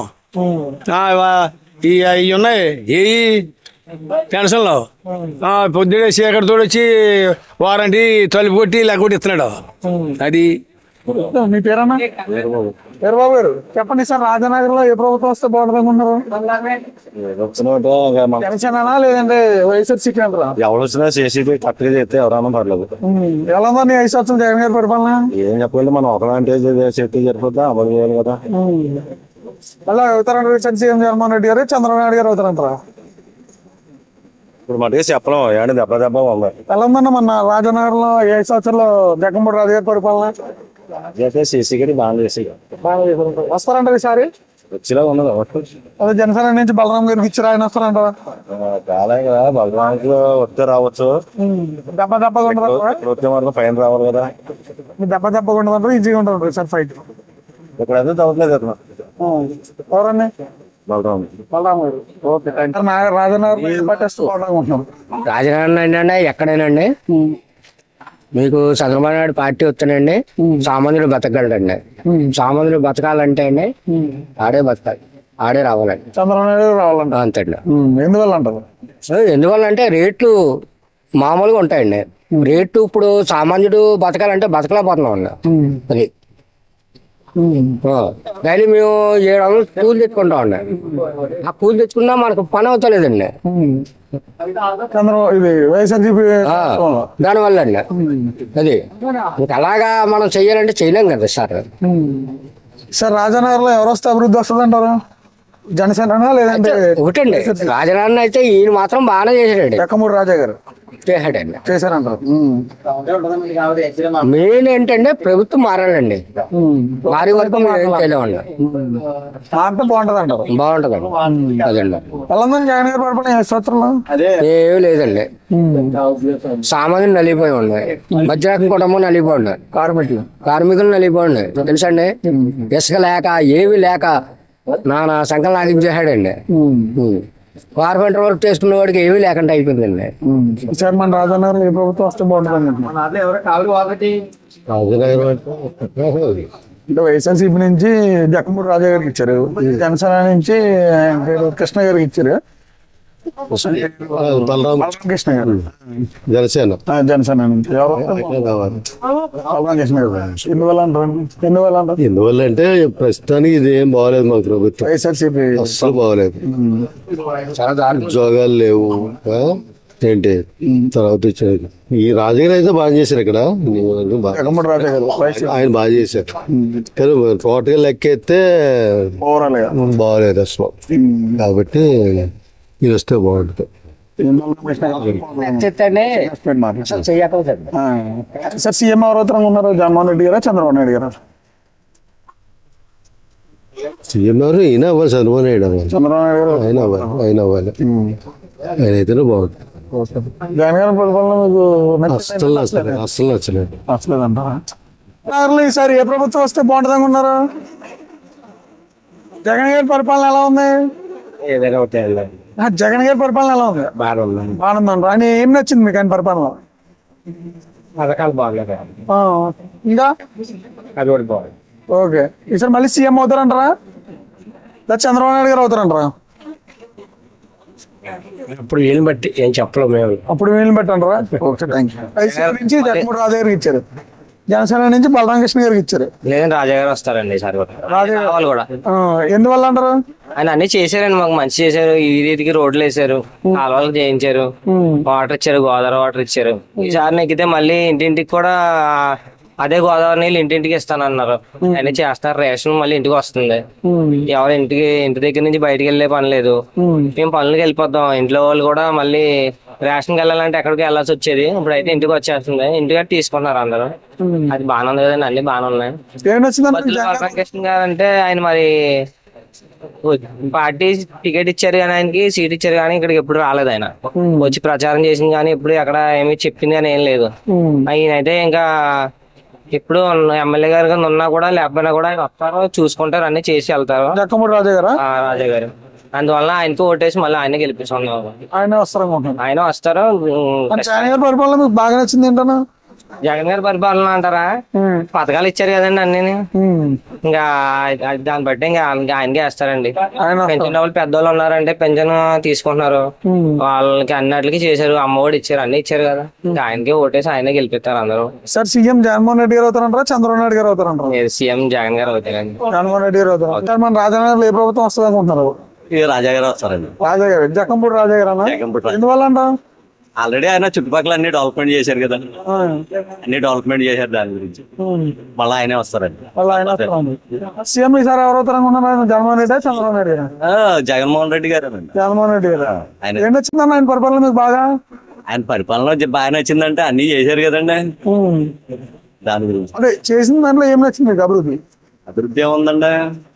Speaker 22: ఇవి ఉన్నాయి ఏ పెన్షన్లో పొద్దుడే చీకటితో వచ్చి వారంటీ తలుపు కొట్టి లేకపోతే ఇస్తున్నాడు. అది
Speaker 23: మీ పేరన్నా? వీరబాబు గారు చెప్పండి సార్, రాజనగర్లో ఏ ప్రభుత్వం వస్తే బాగుంటుంది అనుకుంటున్నారు? జనసేన లేదంటే వైఎస్ఆర్సీపీ అంటారా?
Speaker 13: ఎవరు వచ్చినా చేసి కరెక్ట్గా చేస్తే ఎవరన్నా పర్లేదు.
Speaker 23: ఎలా ఉందని 5 సంవత్సరాలు జగన్ గారి పరిపాలన?
Speaker 13: ఏం చెప్పాలి, మనం ఒకరంటే చేస్తే సరిపోద్దా, అమలు చేయాలి కదా.
Speaker 23: అలా అవుతారంటారు సీఎం జగన్మోహన్ రెడ్డి గారు, చంద్రబాబు నాయుడు గారు అవుతారంటారా?
Speaker 13: ఇప్పుడు మటుగా చెప్పలేం ఏమంటే దెబ్బ దెబ్బ ఉంది.
Speaker 23: ఎలా ఉందన్న మన రాజనగర్ లో 5 సంవత్సరాలు జగన్మోహన్ రాజు గారి పరిపాలన?
Speaker 13: సీసీ గడి బాగా చేసి
Speaker 23: వస్తారంటారు ఈసారి?
Speaker 13: వచ్చిలా ఉన్నది.
Speaker 23: అదే జనసేన నుంచి బలరాం గారికి ఇచ్చారు, ఆయన వస్తారంటారా?
Speaker 13: కాలే కదా బలరాంకి వస్తే రావచ్చు.
Speaker 23: దెబ్బ దెబ్బగా ఉండదు,
Speaker 13: వస్తే మాత్రం ఫైన్ రావాలి కదా.
Speaker 23: దెబ్బ దెబ్బగా ఉండదు, ఈజీగా ఉంటుంది సార్ ఫైట్.
Speaker 13: ఇక్కడ అయితే తవ్వట్లేదు అతను.
Speaker 23: ఎవరండి?
Speaker 13: బలరాం.
Speaker 23: బలరాం గారు. ఓకే రాజనగర్ పట్టేస్తూ ఉంటున్నాం.
Speaker 9: రాజనగరం ఏంటంటే ఎక్కడైనండి మీకు చంద్రబాబు నాయుడు పార్టీ వస్తానండి సామాన్యులు బతకగలడండి. సామాన్యులు బతకాలంటే అండి ఆడే బతకాలి, ఆడే రావాలండి.
Speaker 23: చంద్రబాబు నాయుడు రావాలండి
Speaker 9: అంతే అండి.
Speaker 23: ఎందువల్ల అంటారు?
Speaker 9: ఎందువల్ల అంటే రేట్లు మామూలుగా ఉంటాయండి. రేటు ఇప్పుడు సామాన్యుడు బతకాలంటే బతకలేకపోతున్నాం అండి. అది డైలీ మేము 700 కూలి తెచ్చుకుంటాం అండి. ఆ కూలి తెచ్చుకున్నా మనకు పని అవుతలేదండి.
Speaker 23: ఇది వైఎస్ఆర్సీపీ
Speaker 9: దానివల్ల అండి. అది ఇంకా అలాగా మనం చెయ్యాలంటే చేయలేం కదా సార్.
Speaker 23: సార్ రాజనగర్ లో ఎవరు వస్తే అభివృద్ధి వస్తుంది అంటారు? జనసేన లేదంటే
Speaker 9: ఒకటండి రాజనగరం అయితే ఈయన మాత్రం బాగానే చేశాడండి.
Speaker 23: జక్కమూడి రాజా గారు
Speaker 9: చేశాడండి,
Speaker 23: చేశారంటారు.
Speaker 9: మెయిన్ ఏంటంటే ప్రభుత్వం మారాలండి. మారి వరకు మేము ఏం చేయలేమండి.
Speaker 23: అంతా బాగుంటది అంటారు.
Speaker 9: బాగుంటదండి. అదండి
Speaker 23: తెలంగాణ జగన్ గారి పరిపాలన 5 సంవత్సరాలు
Speaker 9: ఏమీ లేదండి. సామాన్యులు నలిగిపోయి ఉన్నాయి, మధ్యరకం కుటుంబం నలిగిపోయి ఉన్నాయి, కార్మికులు నలిగిపోయి ఉన్నాయి. తెలుసండి ఇసుక లేక ఏమి లేక నానా సంకలం లాగించేసాడండి. కార్పెంటర్ వర్క్ చేసుకున్న వాడికి ఏమీ లేకుండా అయిపోయిందండి.
Speaker 23: సార్ మన రాజనగర్ ఏ ప్రభుత్వం వస్తే బాగుంటుంది అంటే వైఎస్ఆర్సీపీ నుంచి జక్కమూడి రాజా గారికి ఇచ్చారు, జనసేన నుంచి కృష్ణ గారికి ఇచ్చారు,
Speaker 13: బలరాం
Speaker 23: కృష్ణ గారు
Speaker 13: జనసేన
Speaker 23: నుంచి బలరాం కృష్ణ గారు.
Speaker 13: ఎందువల్ల అంటే ప్రస్తుతానికి ఇది ఏం బాగోలేదు మాకు ప్రభుత్వం.
Speaker 23: వైఎస్ఆర్సీపీ
Speaker 13: అస్సలు బాగోలేదు. ఉద్యోగాలు లేవు. ఏంటి తర్వాత ఈ రాజగారు అయితే బాగా చేశారు. ఇక్కడ ఆయన బాగా చేశారు కానీ టోటల్ గా లెక్కెత్తే బాగోలేదు అసలు. కాబట్టి ఇది వస్తే బాగుంటుంది.
Speaker 23: సార్ సీఎం ఎవరు ఉన్నారు? జగన్మోహన్ రెడ్డి గారా చంద్రబాబు నాయుడు గారా?
Speaker 13: సీఎం ఎవరు? ఈయన అవ్వాలి, చంద్రబాబు నాయుడు అవ్వాలి.
Speaker 23: చంద్రబాబు నాయుడు గారు
Speaker 13: ఆయన అవ్వాలి. ఆయన అయితేనే బాగుంటుంది.
Speaker 23: జగన్ గారి పరిపాలన మీకు
Speaker 13: అస్సలు నచ్చలేదు.
Speaker 23: నచ్చలేదంటారా? ఈసారి ఏ ప్రభుత్వం వస్తే బాగుంటుంది అనుకున్నారు? జగన్ గారి పరిపాలన ఎలా ఉంది? జగన్ గారి పరిపాలన ఎలా ఉంది? బాగుందంటారు. ఆయన ఏం నచ్చింది మీకు ఆయన పరిపాలన?
Speaker 9: పథకాలు బాగలేదు,
Speaker 23: ఇంకా
Speaker 9: అది కూడా బాగుంది.
Speaker 23: ఓకే ఈసారి మళ్ళీ సీఎం అవుతారంటారా లేదా చంద్రబాబు నాయుడు గారు అవుతారంటారా?
Speaker 9: ఇప్పుడు వీళ్ళని బట్టి ఏం చెప్పలేము మేము.
Speaker 23: అప్పుడు వీళ్ళని బట్టి అంటారా? Okay thank you. వైసీపీ నుంచి జగన్మోహన్ రాజా గారికి ఇచ్చారు, జనసేన నుంచి బలరాం కృష్ణ గారికి ఇచ్చారు.
Speaker 11: లేదండి రాజా గారు వస్తారండి ఈసారి వాళ్ళు కూడా.
Speaker 23: ఎందువల్ల అంటారు?
Speaker 11: ఆయన అన్ని చేశారండి, మాకు మంచి చేశారు. వీధికి రోడ్లు వేసారు, కాలువలు చేయించారు, వాటర్ ఇచ్చారు, గోదావరి వాటర్ ఇచ్చారు. ఈసారి నెక్కితే మళ్ళీ ఇంటింటికి కూడా అదే గోదావరి నీళ్ళు ఇంటింటికి ఇస్తానన్నారు. అన్ని చేస్తారు. రేషన్ మళ్ళీ ఇంటికి వస్తుంది. ఎవరు ఇంటి దగ్గర నుంచి బయటకు వెళ్ళే పని లేదు. మేము పనులకి వెళ్ళిపోతాం. ఇంట్లో వాళ్ళు కూడా మళ్ళీ రేషన్కి వెళ్ళాలంటే ఎక్కడికి వెళ్ళాల్సి వచ్చేది. ఇప్పుడు అయితే ఇంటికి వచ్చేస్తుంది. ఇంటికి తీసుకుంటున్నారు అందరూ. అది బాగానే ఉంది కదండి, అన్ని బాగానే ఉన్నాయి. కృష్ణ గారు అంటే ఆయన మరి పార్టీ టికెట్ ఇచ్చారు కానీ ఆయనకి సీట్ ఇచ్చారు కానీ ఇక్కడికి ఎప్పుడు రాలేదు. ఆయన వచ్చి ప్రచారం చేసింది కానీ ఎప్పుడు ఎక్కడ ఏమి చెప్పింది కానీ ఏం లేదు. ఆయనైతే ఇంకా ఇప్పుడు ఎమ్మెల్యే గారు ఉన్నా కూడా లేకపోయినా కూడా ఆయన వస్తారు, చూసుకుంటారు, అన్ని చేసి వెళ్తారు.
Speaker 23: జక్కమూడి రాజా గారు
Speaker 11: రాజా గారు అందువల్ల ఆయనకి ఓటేసి మళ్ళీ ఆయన గెలిపిస్తున్నాం.
Speaker 23: ఆయన వస్తారు.
Speaker 11: ఆయన వస్తారు.
Speaker 23: జగన్ గారి పరిపాలన మీకు బాగా నచ్చింది ఏంటన్నా?
Speaker 11: జగన్ గారి పరిపాలన అంటారా? పథకాలు ఇచ్చారు కదండి అన్ని. ఇంకా దాన్ని బట్టి ఇంకా ఆయనకే వేస్తారండి. పెన్షన్ డబ్బులు పెద్దోళ్ళు ఉన్నారంటే పెన్షన్ తీసుకుంటున్నారు. వాళ్ళకి అన్నిటికి చేశారు. అమ్మఒడి ఇచ్చారు, అన్ని ఇచ్చారు కదా. ఇంకా ఆయనకే ఓటేసి ఆయనే గెలిపిస్తారు అందరూ.
Speaker 23: సార్ సీఎం జగన్మోహన్ రెడ్డి గారు అవుతారంటారా చంద్రబాబు నాయుడు గారు అవుతారంటారా?
Speaker 11: సీఎం జగన్ గారు అవుతారండి.
Speaker 23: జగన్మోహన్ రెడ్డి గారు అవుతారు. మన రాజనగర్ ఏ ప్రభుత్వం వస్తుంది అనుకుంటున్నారు?
Speaker 15: రాజా గారు వస్తారండి.
Speaker 23: రాజా గారు జక్కంపూడి రాజా గారు అన్న. ఎందువల్ల అంట?
Speaker 15: ఆల్రెడీ ఆయన చుట్టుపక్కల అన్ని డెవలప్మెంట్ చేశారు కదా, అన్ని డెవలప్మెంట్ చేశారు దాని గురించి. మళ్ళీ ఆయనే వస్తారండి.
Speaker 23: సీఎం ఈసారి ఎవరు అవుతారు అనుకున్నారు? జగన్మోహన్ రెడ్డి, చంద్రబాబు నాయుడు గారు?
Speaker 15: జగన్మోహన్ రెడ్డి గారు.
Speaker 23: జగన్మోహన్ రెడ్డి గారు. ఏం నచ్చిందన్న ఆయన పరిపాలన మీకు బాగా?
Speaker 15: ఆయన పరిపాలన బాగా నచ్చిందంటే అన్ని చేశారు కదండి దాని గురించి.
Speaker 23: అంటే చేసిన దాంట్లో ఏం నచ్చింది మీకు అభివృద్ధి?
Speaker 15: అభివృద్ధి ఏముందండి,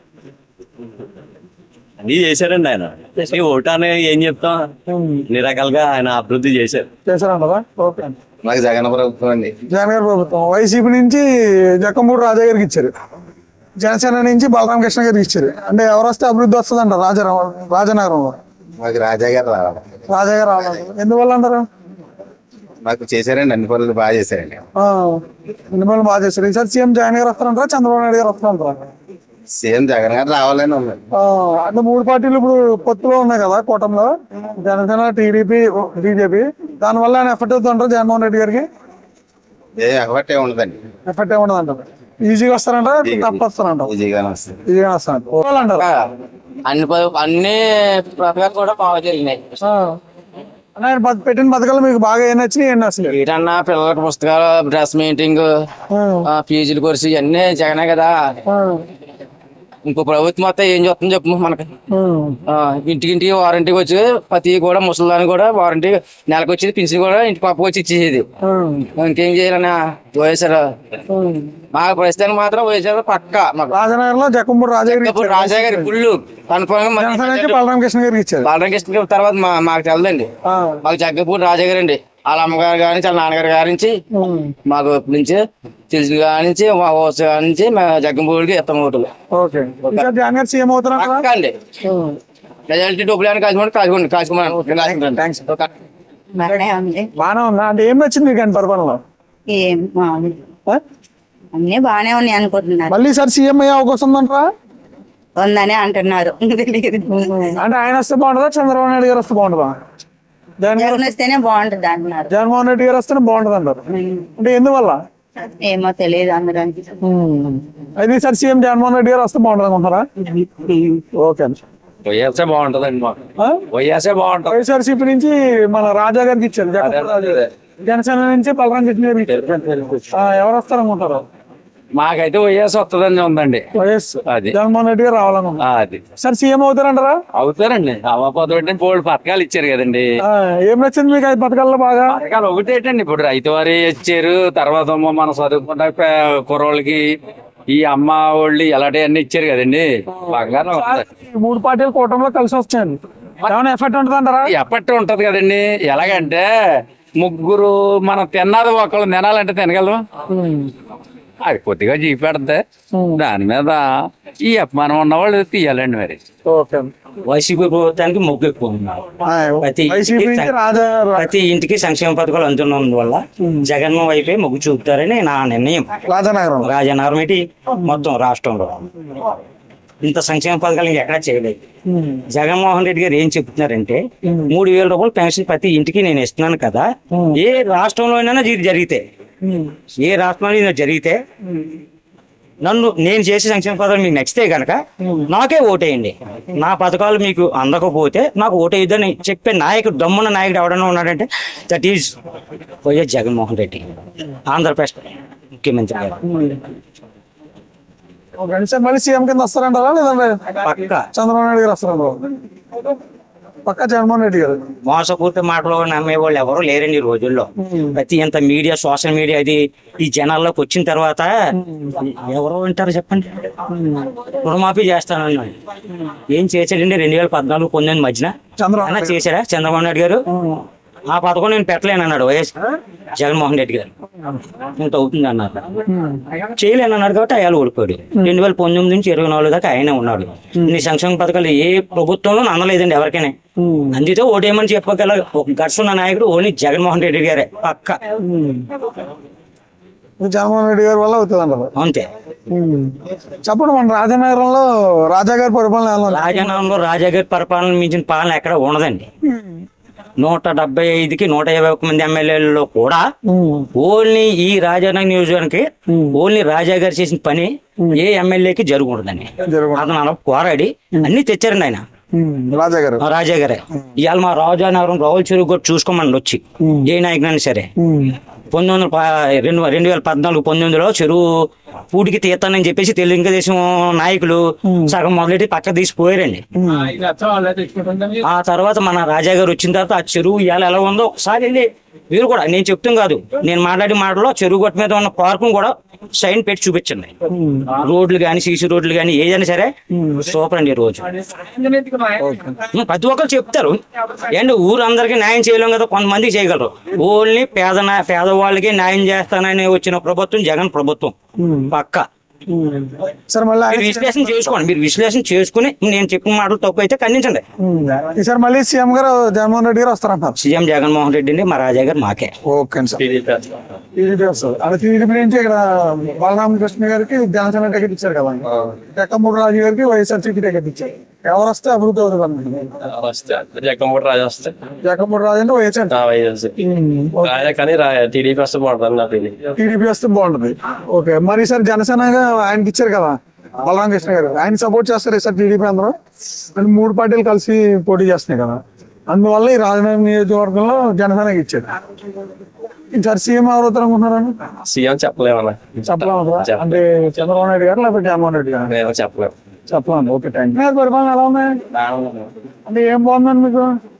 Speaker 15: అన్ని చేశారండి ఆయన. ఓటు అని ఏం చెప్తాం, అన్ని రకాలుగా ఆయన అభివృద్ధి చేశారు.
Speaker 23: చేశారంటారా? ఓకే.
Speaker 15: నాకు జగన్ ప్రభుత్వం అండి.
Speaker 23: జగన్ గారి ప్రభుత్వం. వైసీపీ నుంచి జక్కంపూడి రాజా గారికి ఇచ్చారు, జనసేన నుంచి బలరామకృష్ణ గారికి ఇచ్చారు. అంటే ఎవరు వస్తే అభివృద్ధి వస్తుందంట రాజనగరంలో?
Speaker 16: మాకు రాజా గారు రావాలి.
Speaker 23: రాజా గారు రావాలి. ఎందువల్ల అంటారు?
Speaker 16: మాకు చేశారండి, అన్ని పనులు బాగా చేశారండి.
Speaker 23: అన్ని పనులు బాగా చేశారు. ఈసారి సీఎం జగన్ గారు వస్తారంటారా, చంద్రబాబు నాయుడు గారు వస్తారంటారా?
Speaker 16: సీఎం జగన్ గారు రావాలని ఉంది.
Speaker 23: అంటే 3 పార్టీలు ఇప్పుడు పొత్తులో ఉన్నాయి కదా కూటమిలో, జనసేన, టీడీపీ, బీజేపీ. దానివల్ల ఆయన ఎఫెక్ట్ అవుతుంటారు జగన్మోహన్ రెడ్డి గారికి?
Speaker 16: ఎఫెక్ట్ ఏ ఉండదండి.
Speaker 23: ఎఫెక్ట్ ఏ ఉండదు అంటారు. ఈజీగా వస్తారంటారా, తప్ప వస్తారంటారు?
Speaker 16: ఈజీగానే వస్తారు.
Speaker 23: ఈజీగా వస్తారంటారు.
Speaker 17: అన్ని పథకాలు కూడా బాగా జరిగినాయి.
Speaker 23: ఆయన పెట్టిన పథకాలు మీకు బాగా ఏం నచ్చినాయి, ఏం నచ్చలేదు?
Speaker 17: ఏంటన్నా పిల్లలకి పుస్తకాలు, డ్రెస్ మీటింగ్, ఫీజులు కోర్సు ఇవన్నీ జగనే కదా. ఇంకో ప్రభుత్వం మొత్తం ఏం చూస్తుంది చెప్పు మనకి. ఇంటికి వారంటీకి వచ్చి ప్రతి కూడా ముసలిదానికి కూడా వారంటీ నెలకు వచ్చేది, పింఛన్ కూడా ఇంటి పప్పుకి వచ్చి ఇచ్చేది. ఇంకేం చేయాలన్నా వైఎస్ఆర్ మాకు ప్రస్తుతానికి మాత్రం వైఎస్ఆర్ పక్క.
Speaker 23: రాజనగరంలో జక్కంపూడి
Speaker 17: రాజా గారి పుల్లు
Speaker 23: బలరామకృష్ణ గారికి ఇచ్చారు.
Speaker 17: బలరామకృష్ణ గారి తర్వాత మాకు తెలదండి. మాకు జగ్గపూడి రాజా గారు అండి. వాళ్ళ అమ్మగారు గారి నుంచి, వాళ్ళ నాన్నగారి గారి నుంచి, మాకు నుంచి తెలిసిన గారి నుంచి, మా గారి నుంచి జగ్గంపూడికి ఎత్తం ఓటులు.
Speaker 23: సీఎం అవుతారా
Speaker 17: అండి? రిజల్ట్ డబ్బులు అని కాసుకోమని.
Speaker 23: బాగానే ఉందా? అంటే ఏం నచ్చింది మీకు ఆయన పరిపాలనలో?
Speaker 18: ఏం అన్ని బాగానే ఉన్నాయి అనుకుంటున్నారు.
Speaker 23: మళ్ళీ సార్ సీఎం అయ్యే అవకాశం ఉందంటారా?
Speaker 18: ఉందని అంటున్నారు.
Speaker 23: అంటే ఆయన వస్తే బాగుంటుందా, చంద్రబాబు నాయుడు గారు వస్తే బాగుంటుందా?
Speaker 18: జగన్ వస్తేనే బాగుంటుంది అంటున్నారు.
Speaker 23: జగన్మోహన్ రెడ్డి గారు వస్తేనే బాగుంటుంది అంటారు. అంటే ఎందువల్ల?
Speaker 18: ఏమో తెలియదు అందరూ.
Speaker 23: అయితే సార్ సీఎం జగన్మోహన్ రెడ్డి గారు వస్తే బాగుంటుంది అనుకుంటారా? ఓకే అండి.
Speaker 15: వైఎస్ఆర్ బాగుంటదండి. వైఎస్ఆర్ బాగుంటుంది.
Speaker 23: వైఎస్ఆర్సీపీ నుంచి మన రాజా గారికి ఇచ్చారు, జనసేన నుంచి బలరామకృష్ణ గారికి ఇచ్చారు. ఎవరు వస్తారు అనుకుంటారు?
Speaker 15: మాకైతే వైఎస్ వస్తుందని ఉందండి.
Speaker 23: వైఎస్
Speaker 15: అది
Speaker 23: జగన్మోహన్ రెడ్డి గారు రావాలనుకుంటా.
Speaker 15: అది
Speaker 23: సార్ సీఎం అవుతారంటారా?
Speaker 15: అవుతారండి. అవ్వకపోతే బోల్డ్ పథకాలు ఇచ్చారు కదండి.
Speaker 23: ఏం నచ్చింది మీకు ఐదు పథకాల్లో బాగా?
Speaker 15: పథకాలు ఒకటేటండి, ఇప్పుడు రైతు వారి ఇచ్చారు, తర్వాత మనం చదువుకున్న కుర్రోళ్ళకి ఈ అమ్మ వాళ్ళు ఎలాంటివన్నీ ఇచ్చారు కదండి. బంగారం
Speaker 23: 3 పార్టీలు కూటమిలో కలిసి వస్తాయండి. ఏమైనా ఎఫెక్ట్ ఉంటుంది అంటారా?
Speaker 15: ఎఫెక్ట్ ఉంటది కదండి. ఎలాగంటే ముగ్గురు మనం తిన్నది ఒకళ్ళు తినాలంటే తినగలరు. అది కొద్దిగా జీపెడితే దాని మీద ఈ అపమానం ఉన్నవాళ్ళు తీయాలండి. మరి
Speaker 19: వైసీపీ ప్రభుత్వానికి మొగ్గు ఎక్కువ ఉన్నారు. ప్రతి ఇంటికి సంక్షేమ పథకాలు అందుతున్నందువల్ల జగన్మోహన్ వైపే మొగ్గు చూపుతారని నా నిర్ణయం. రాజనగరం ఏంటి మొత్తం రాష్ట్రంలో ఇంత సంక్షేమ పథకాలు ఎక్కడా చేయలేదు. జగన్మోహన్ రెడ్డి గారు ఏం చెప్తున్నారంటే 3000 రూపాయలు పెన్షన్ ప్రతి ఇంటికి నేను ఇస్తున్నాను కదా. ఏ రాష్ట్రంలో అయినా ఇది జరిగితే, ఏ రాష్ట్రంలో జరిగితే నేను చేసే సంక్షేమ పథకాలు మీకు నచ్చితే కనుక నాకే ఓటేయండి. నా పథకాలు మీకు అందకపోతే నాకు ఓటేయద్దని చెప్పే నాయకుడు, దమ్మున్న నాయకుడు ఎవడన్నా ఉన్నాడంటే that is YS Jaganmohan Reddy, Andhra Pradesh ముఖ్యమంత్రి గారు.
Speaker 23: మళ్ళీ సీఎం కింద వస్తారంటారా లేదంటే
Speaker 19: పక్కా
Speaker 23: చంద్రబాబు నాయుడు గారు వస్తారంటారా? పక్క జగన్మోహన్ రెడ్డి గారు.
Speaker 19: మోసపూర్తి మాటలు నమ్మే వాళ్ళు ఎవరు లేరండి ఈ రోజుల్లో. ప్రతి ఇంత మీడియా, సోషల్ మీడియా అది ఈ జనాల్లోకి వచ్చిన తర్వాత ఎవరో వింటారు చెప్పండి. రుణమాఫీ చేస్తానన్నాడు, ఏం చేశాడండి? 2014 19 మధ్యన చేశాడా చంద్రబాబు నాయుడు గారు? ఆ పథకం నేను పెట్టలేనన్నాడు వైఎస్ జగన్మోహన్ రెడ్డి గారు. ఇంత అవుతుంది అన్నారు, చేయలేనన్నాడు కాబట్టి అయ్యాలు ఓడిపోయాడు. 2019 నుంచి 24 దాకా ఆయనే ఉన్నాడు. ఇన్ని సంక్షేమ పథకాలు ఏ ప్రభుత్వంలో అందలేదండి ఎవరికైనా. అందుకే ఓటేయమని చెప్పగల ఒక గట్స్ ఉన్న నాయకుడు ఓన్లీ జగన్మోహన్ రెడ్డి గారే పక్క.
Speaker 23: జగన్మోహన్ రెడ్డి గారి వల్ల అవుతుంది అంటారు.
Speaker 19: అంతే.
Speaker 23: చెప్పండి, మన రాజనగరంలో రాజా గారి పరిపాలన,
Speaker 19: రాజనగరంలో రాజా గారి పరిపాలన మించిన పాలన ఎక్కడ ఉండదండి. 175కి 121 మంది ఎమ్మెల్యేలలో కూడా ఓన్లీ ఈ రాజానగర్ నియోజకవర్గానికి ఓన్లీ రాజా గారు చేసిన పని ఏ ఎమ్మెల్యేకి జరుగుతుందని అతను అలా పోరాడి అన్ని తెచ్చారండి ఆయన.
Speaker 23: రాజా గారు
Speaker 19: రాజా గారే. ఇవాళ మా రాజానగరం రావుల చెరువు కూడా చూసుకోమని వచ్చి ఏ నాయకునైనా సరే 2014-19 చెరువు పూడికి తీస్తానని చెప్పేసి తెలుగుదేశం నాయకులు సగం మొదలెట్టి పక్క తీసిపోయారండి. ఆ తర్వాత మన రాజా గారు వచ్చిన తర్వాత ఆ చెరువు ఇవాళ ఎలా ఉందో ఒకసారి వెళ్ళి మీరు కూడా, నేను చెప్తాం కాదు, నేను మాట్లాడి మాటలో చెరువు గట్టు మీద ఉన్న పార్కు కూడా సైన్ పెట్టి చూపించండి. రోడ్లు కానీ సీసీ రోడ్లు కానీ ఏదైనా సరే సూపర్ అండి. రోజు ప్రతి ఒక్కరు చెప్తారు ఏంటి ఊరందరికీ న్యాయం చేయలేం కదా, కొంతమందికి చేయగలరు. ఓన్లీ పేదవాళ్ళకి న్యాయం చేస్తానని వచ్చిన ప్రభుత్వం జగన్ ప్రభుత్వం పక్క.
Speaker 23: సార్ మళ్ళీ
Speaker 19: మీరు విశ్లేషణ చేసుకుని నేను చెప్పిన మాటలు తప్పు అయితే ఖండించండి.
Speaker 23: ఈసారి మళ్ళీ సీఎం గారు జగన్మోహన్ రెడ్డి గారు వస్తారంటారు.
Speaker 19: సీఎం జగన్మోహన్ రెడ్డి అండి, మా రాజా గారు మాకే.
Speaker 23: Okay sir. టీడీపీ వస్తారు. అలా టీడీపీ నుంచి ఇక్కడ బలరామకృష్ణ గారికి జనసేన టికెట్ ఇచ్చారు కదా, జక్కమూడి రాజు గారికి వైఎస్ఆర్సీపీ టికెట్ ఇచ్చారు. ఎవరు వస్తే అభివృద్ధి అవుతుంది?
Speaker 1: జక్కమూడి రాజు వస్తే.
Speaker 23: జక్కమూడి రాజు అంటే వైఎస్ఆర్
Speaker 1: కానీ టీడీపీ వస్తే బాగుంటుంది నాకు.
Speaker 23: టీడీపీ వస్తే బాగుంటది. ఓకే, మరి సార్ జనసేన ఆయనకి ఇచ్చారు కదా బలరామకృష్ణ గారు, ఆయన సపోర్ట్ చేస్తారు సార్ టీడీపీ అందరూ? అంటే 3 పార్టీలు కలిసి పోటీ చేస్తున్నాయి కదా, అందువల్ల ఈ రాజధాని నియోజకవర్గంలో జనసేనకి ఇచ్చారు. సార్ సీఎం ఎవరు అవుతారు అనుకుంటున్నారని?
Speaker 1: సీఎం చెప్పలేమన్నా.
Speaker 23: చెప్పలేము అంటే చంద్రబాబు నాయుడు గారు లేకపోతే జగన్మోహన్ రెడ్డి గారు?
Speaker 1: చెప్పలేము.
Speaker 23: చెప్పలేము. Okay, thank you. పరిపాలన ఎలా ఉంది అంటే ఏం బాగుందండి మీకు?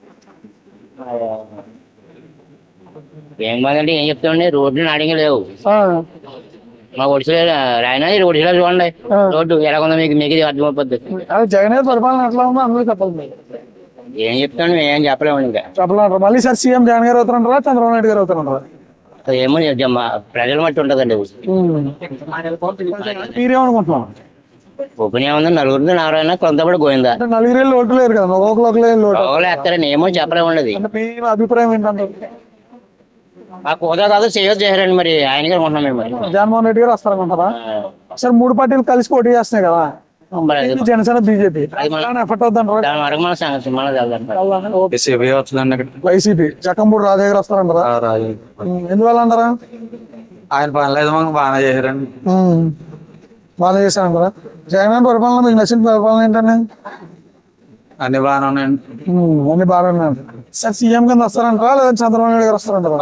Speaker 7: ఏం బాగుందంటే ఏం చెప్తామండి, రోడ్లు నాడింగ్ లేవు. మా ఒడిశలో రాయనా ఒడిశలో చూడండి రోడ్డు ఎలా ఉందో మీకు మీకు అర్థమైపోద్ది.
Speaker 23: జగన్ గారి పరిపాలన ఎట్లా ఉందో అందరూ చెప్పాలి.
Speaker 7: ఏం చెప్తాను ఏం చెప్పలేము ఇంకా.
Speaker 23: చెప్పలేమంటారు. మళ్ళీ సార్ సీఎం జగన్ గారు అవుతారంటారా చంద్రబాబు నాయుడు గారు అవుతారంటారా?
Speaker 7: ఏమో ప్రజల మట్టి ఉంటదండి.
Speaker 23: మీరేమనుకుంటున్నాం?
Speaker 7: ఒపీనియన్ ఏముంది, నలుగురితో నారాయణ కొంతపడి గోయిందా.
Speaker 23: నలుగురేళ్ళు ఓట్లు లేరు కదా, ఒకళ్ళు
Speaker 7: వేస్తారని ఏమో చెప్పలేము ఉండదు.
Speaker 23: మీ అభిప్రాయం ఏంటంటే?
Speaker 7: ఆ కోదా కాదు సేవ్ చేశారండి, మరి ఆయన గారు ఉంటున్నాం మేము.
Speaker 23: జగన్మోహన్ రెడ్డి గారు వస్తారనుకుంటారా? సార్ 3 పార్టీలు కలిసి పోటీ చేస్తున్నాయి కదా, Janasena BJP, effort YCP. Jakkampudi Raja గారు వస్తారంటారా? ఎందువల్ల అంటారా? ఆయన పనులేదు బాగా చేశారండి. బాగా చేశారంటారా? జగన్ పరిపాలన మీకు నచ్చిన పరిపాలన ఏంటండి? అన్ని బాగానే ఉన్నాయండి. అన్ని బాగానే ఉన్నాయండి. సార్ సీఎం కింద వస్తారంటారా లేదా చంద్రబాబు నాయుడు గారు వస్తారంటారా?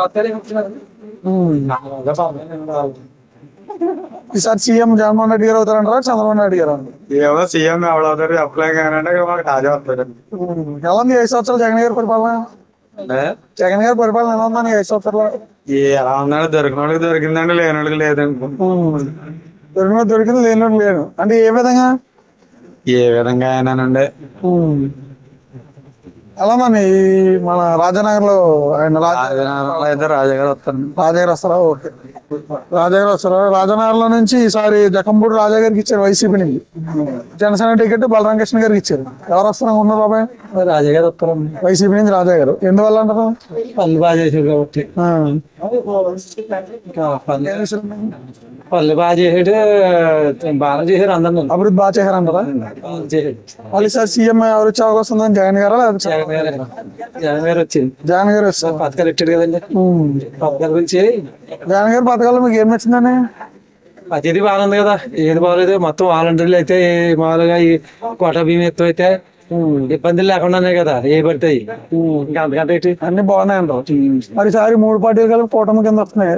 Speaker 23: ఈసారి సీఎం జగన్మోహన్ రెడ్డి గారు అవుతారంటారా చంద్రబాబు నాయుడు గారు?
Speaker 1: ఏమో సీఎం ఎవరు అవుతారు చెప్పలేం కానీ మాకు రాజా వస్తారు.
Speaker 23: ఎలా ఉంది 5 సంవత్సరాలు జగన్ గారి పరిపాలన? జగన్ గారి పరిపాలన ఎలా ఉందని 5 సంవత్సరాలు?
Speaker 1: ఎలా ఉన్నాడు, దొరికినోడికి దొరికిందండి, లేనోడికి లేదండి.
Speaker 23: దొరికింది, లేనోడికి లేదు అంటే ఏ విధంగా?
Speaker 1: ఏ విధంగా అయినానండి.
Speaker 23: ఎలా మన మన రాజానగర్ లో ఆయన
Speaker 1: రాజా గారు వస్తారు.
Speaker 23: రాజా గారు వస్తారా? ఓకే, రాజా గారు వస్తారా? రాజానగర్ లో నుంచి ఈసారి జక్కంపూడి రాజా గారికి ఇచ్చారు వైసీపీ నుంచి, జనసేన టికెట్ బలరామకృష్ణ గారికి ఇచ్చారు. ఎవరు వస్తారు అనుకున్నారు బాబాయ్?
Speaker 1: రాజా గారు వస్తారు.
Speaker 23: వైసీపీ నుంచి రాజా గారు. ఎందువల్ల అంటారు?
Speaker 1: పనులు బాగా చేశారు కాబట్టి. పనులు బాగా చేసాడు, బాగా చేశారు, అందరూ
Speaker 23: అభివృద్ధి బాగా చేశారంటారా? మళ్ళీ సార్ సీఎం ఎవరు వచ్చే అవకాశం ఉందని? జగన్ గారా?
Speaker 1: జగన్ గారు వచ్చింది.
Speaker 23: జగన్ గారు వస్తారు.
Speaker 1: పథకాలు ఇచ్చాడు కదండి, పథకాల గురించి.
Speaker 23: జగన్ గారి పథకాలు మీకు ఏం నచ్చిందని?
Speaker 1: ప్రతిదీ బాగుంది కదా, ఏది బాగలేదు. మొత్తం వాలంటీర్లు అయితే మామూలుగా ఈ కోటా బియ్యం ఎత్తు అయితే ఇబ్బందులు లేకుండానే కదా ఏ పడతాయి. ఇంకా అంతకంటే
Speaker 23: అన్ని బాగున్నాయి అంటారు. మరి ఈసారి 3 పార్టీలు కలిపి కూటమి కింద వస్తున్నాయి.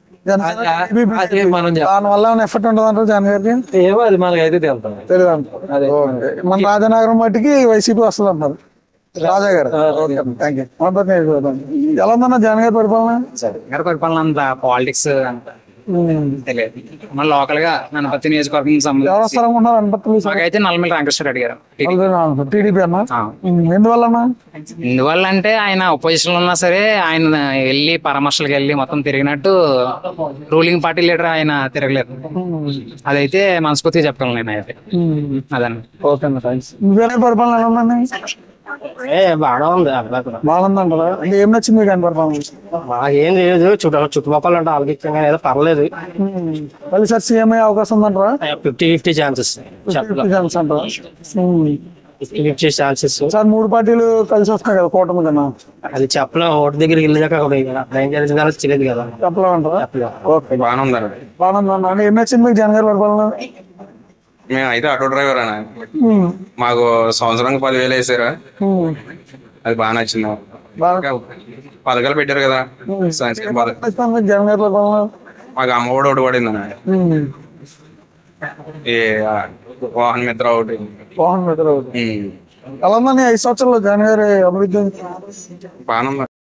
Speaker 23: దానివల్ల ఎఫెక్ట్ ఉంటుంది అంటారు జగన్ గారికి?
Speaker 1: ఏమో అది మనకి అయితే తెలుస్తాం,
Speaker 23: తెలియదు అంటారు. మన రాజానగరం మట్టికి వైసీపీ వస్తుంది అంటారు రాజా గారు. Thank you. ఎలా ఉందన్న జగన్ గారి పరిపాలన?
Speaker 2: జగన్ గారి పరిపాలన అంత పాలిటిక్స్ అంత తెలియదు. మన లోకల్ గా అనపర్తి నియోజకవర్గం సంబంధించి మాకైతే నల్లమల్లి రామకృష్ణ రెడ్డి గారు
Speaker 23: టీడీపీ అన్న. ఎందువల్ల?
Speaker 2: ఎందువల్ల అంటే ఆయన ఒపోజిషన్ లో ఉన్నా సరే ఆయన వెళ్ళి పరామర్శలకు వెళ్ళి మొత్తం తిరిగినట్టు రూలింగ్ పార్టీ లీడర్ ఆయన తిరగలేదు. అదైతే మనస్ఫూర్తిగా చెప్పగలను నేను అయితే. అదన్న.
Speaker 23: ఓకే అన్న, థ్యాంక్స్. పరిపాలన ఎలా ఉందండి?
Speaker 7: బాగా ఉంది.
Speaker 23: బాగుందంటారా? అంటే ఏం నచ్చింది మీకు ఆయన పరిపాలన?
Speaker 7: ఏం లేదు, చుట్టుపక్కల అంటే ఆలోచించగా ఏదో పర్లేదు.
Speaker 23: మళ్ళీ సార్ సీఎం అయ్యే అవకాశం ఉందంటారా?
Speaker 7: 50-50 ఛాన్సెస్.
Speaker 23: 50 అంటారా?
Speaker 7: 50 ఛాన్సెస్.
Speaker 23: సార్ 3 పార్టీలు కలిసి వస్తున్నాయి కదా కూటమి కన్నా,
Speaker 7: అది చెప్పలేం. ఓటు దగ్గరికి వెళ్ళాక ఏం జరిగింది కదా తెలియదు కదా.
Speaker 23: చెప్పలేమంటారా? ఓకే,
Speaker 1: బాగానే ఉందండి.
Speaker 23: బాగుందన్న. అంటే ఏం నచ్చింది మీకు జగన్ గారి పరిపాలన?
Speaker 3: మేము అయితే ఆటో డ్రైవర్ అన్న. మాకు సంవత్సరానికి 10,000 వేసారా, అది బాగా నచ్చింది. పథకాలు పెట్టారు కదా సంక్షేమ పథకం.
Speaker 23: జగన్ గారి పరిపాలన
Speaker 3: మాకు అమ్మఒడి ఒకటి పడింది అన్న. ఈ వాహన మిత్ర ఒకటి.
Speaker 23: బాగుంది. ఎలా ఉందని 5 సంవత్సరాల్లో జగన్ గారి అభివృద్ధి?
Speaker 3: బాగా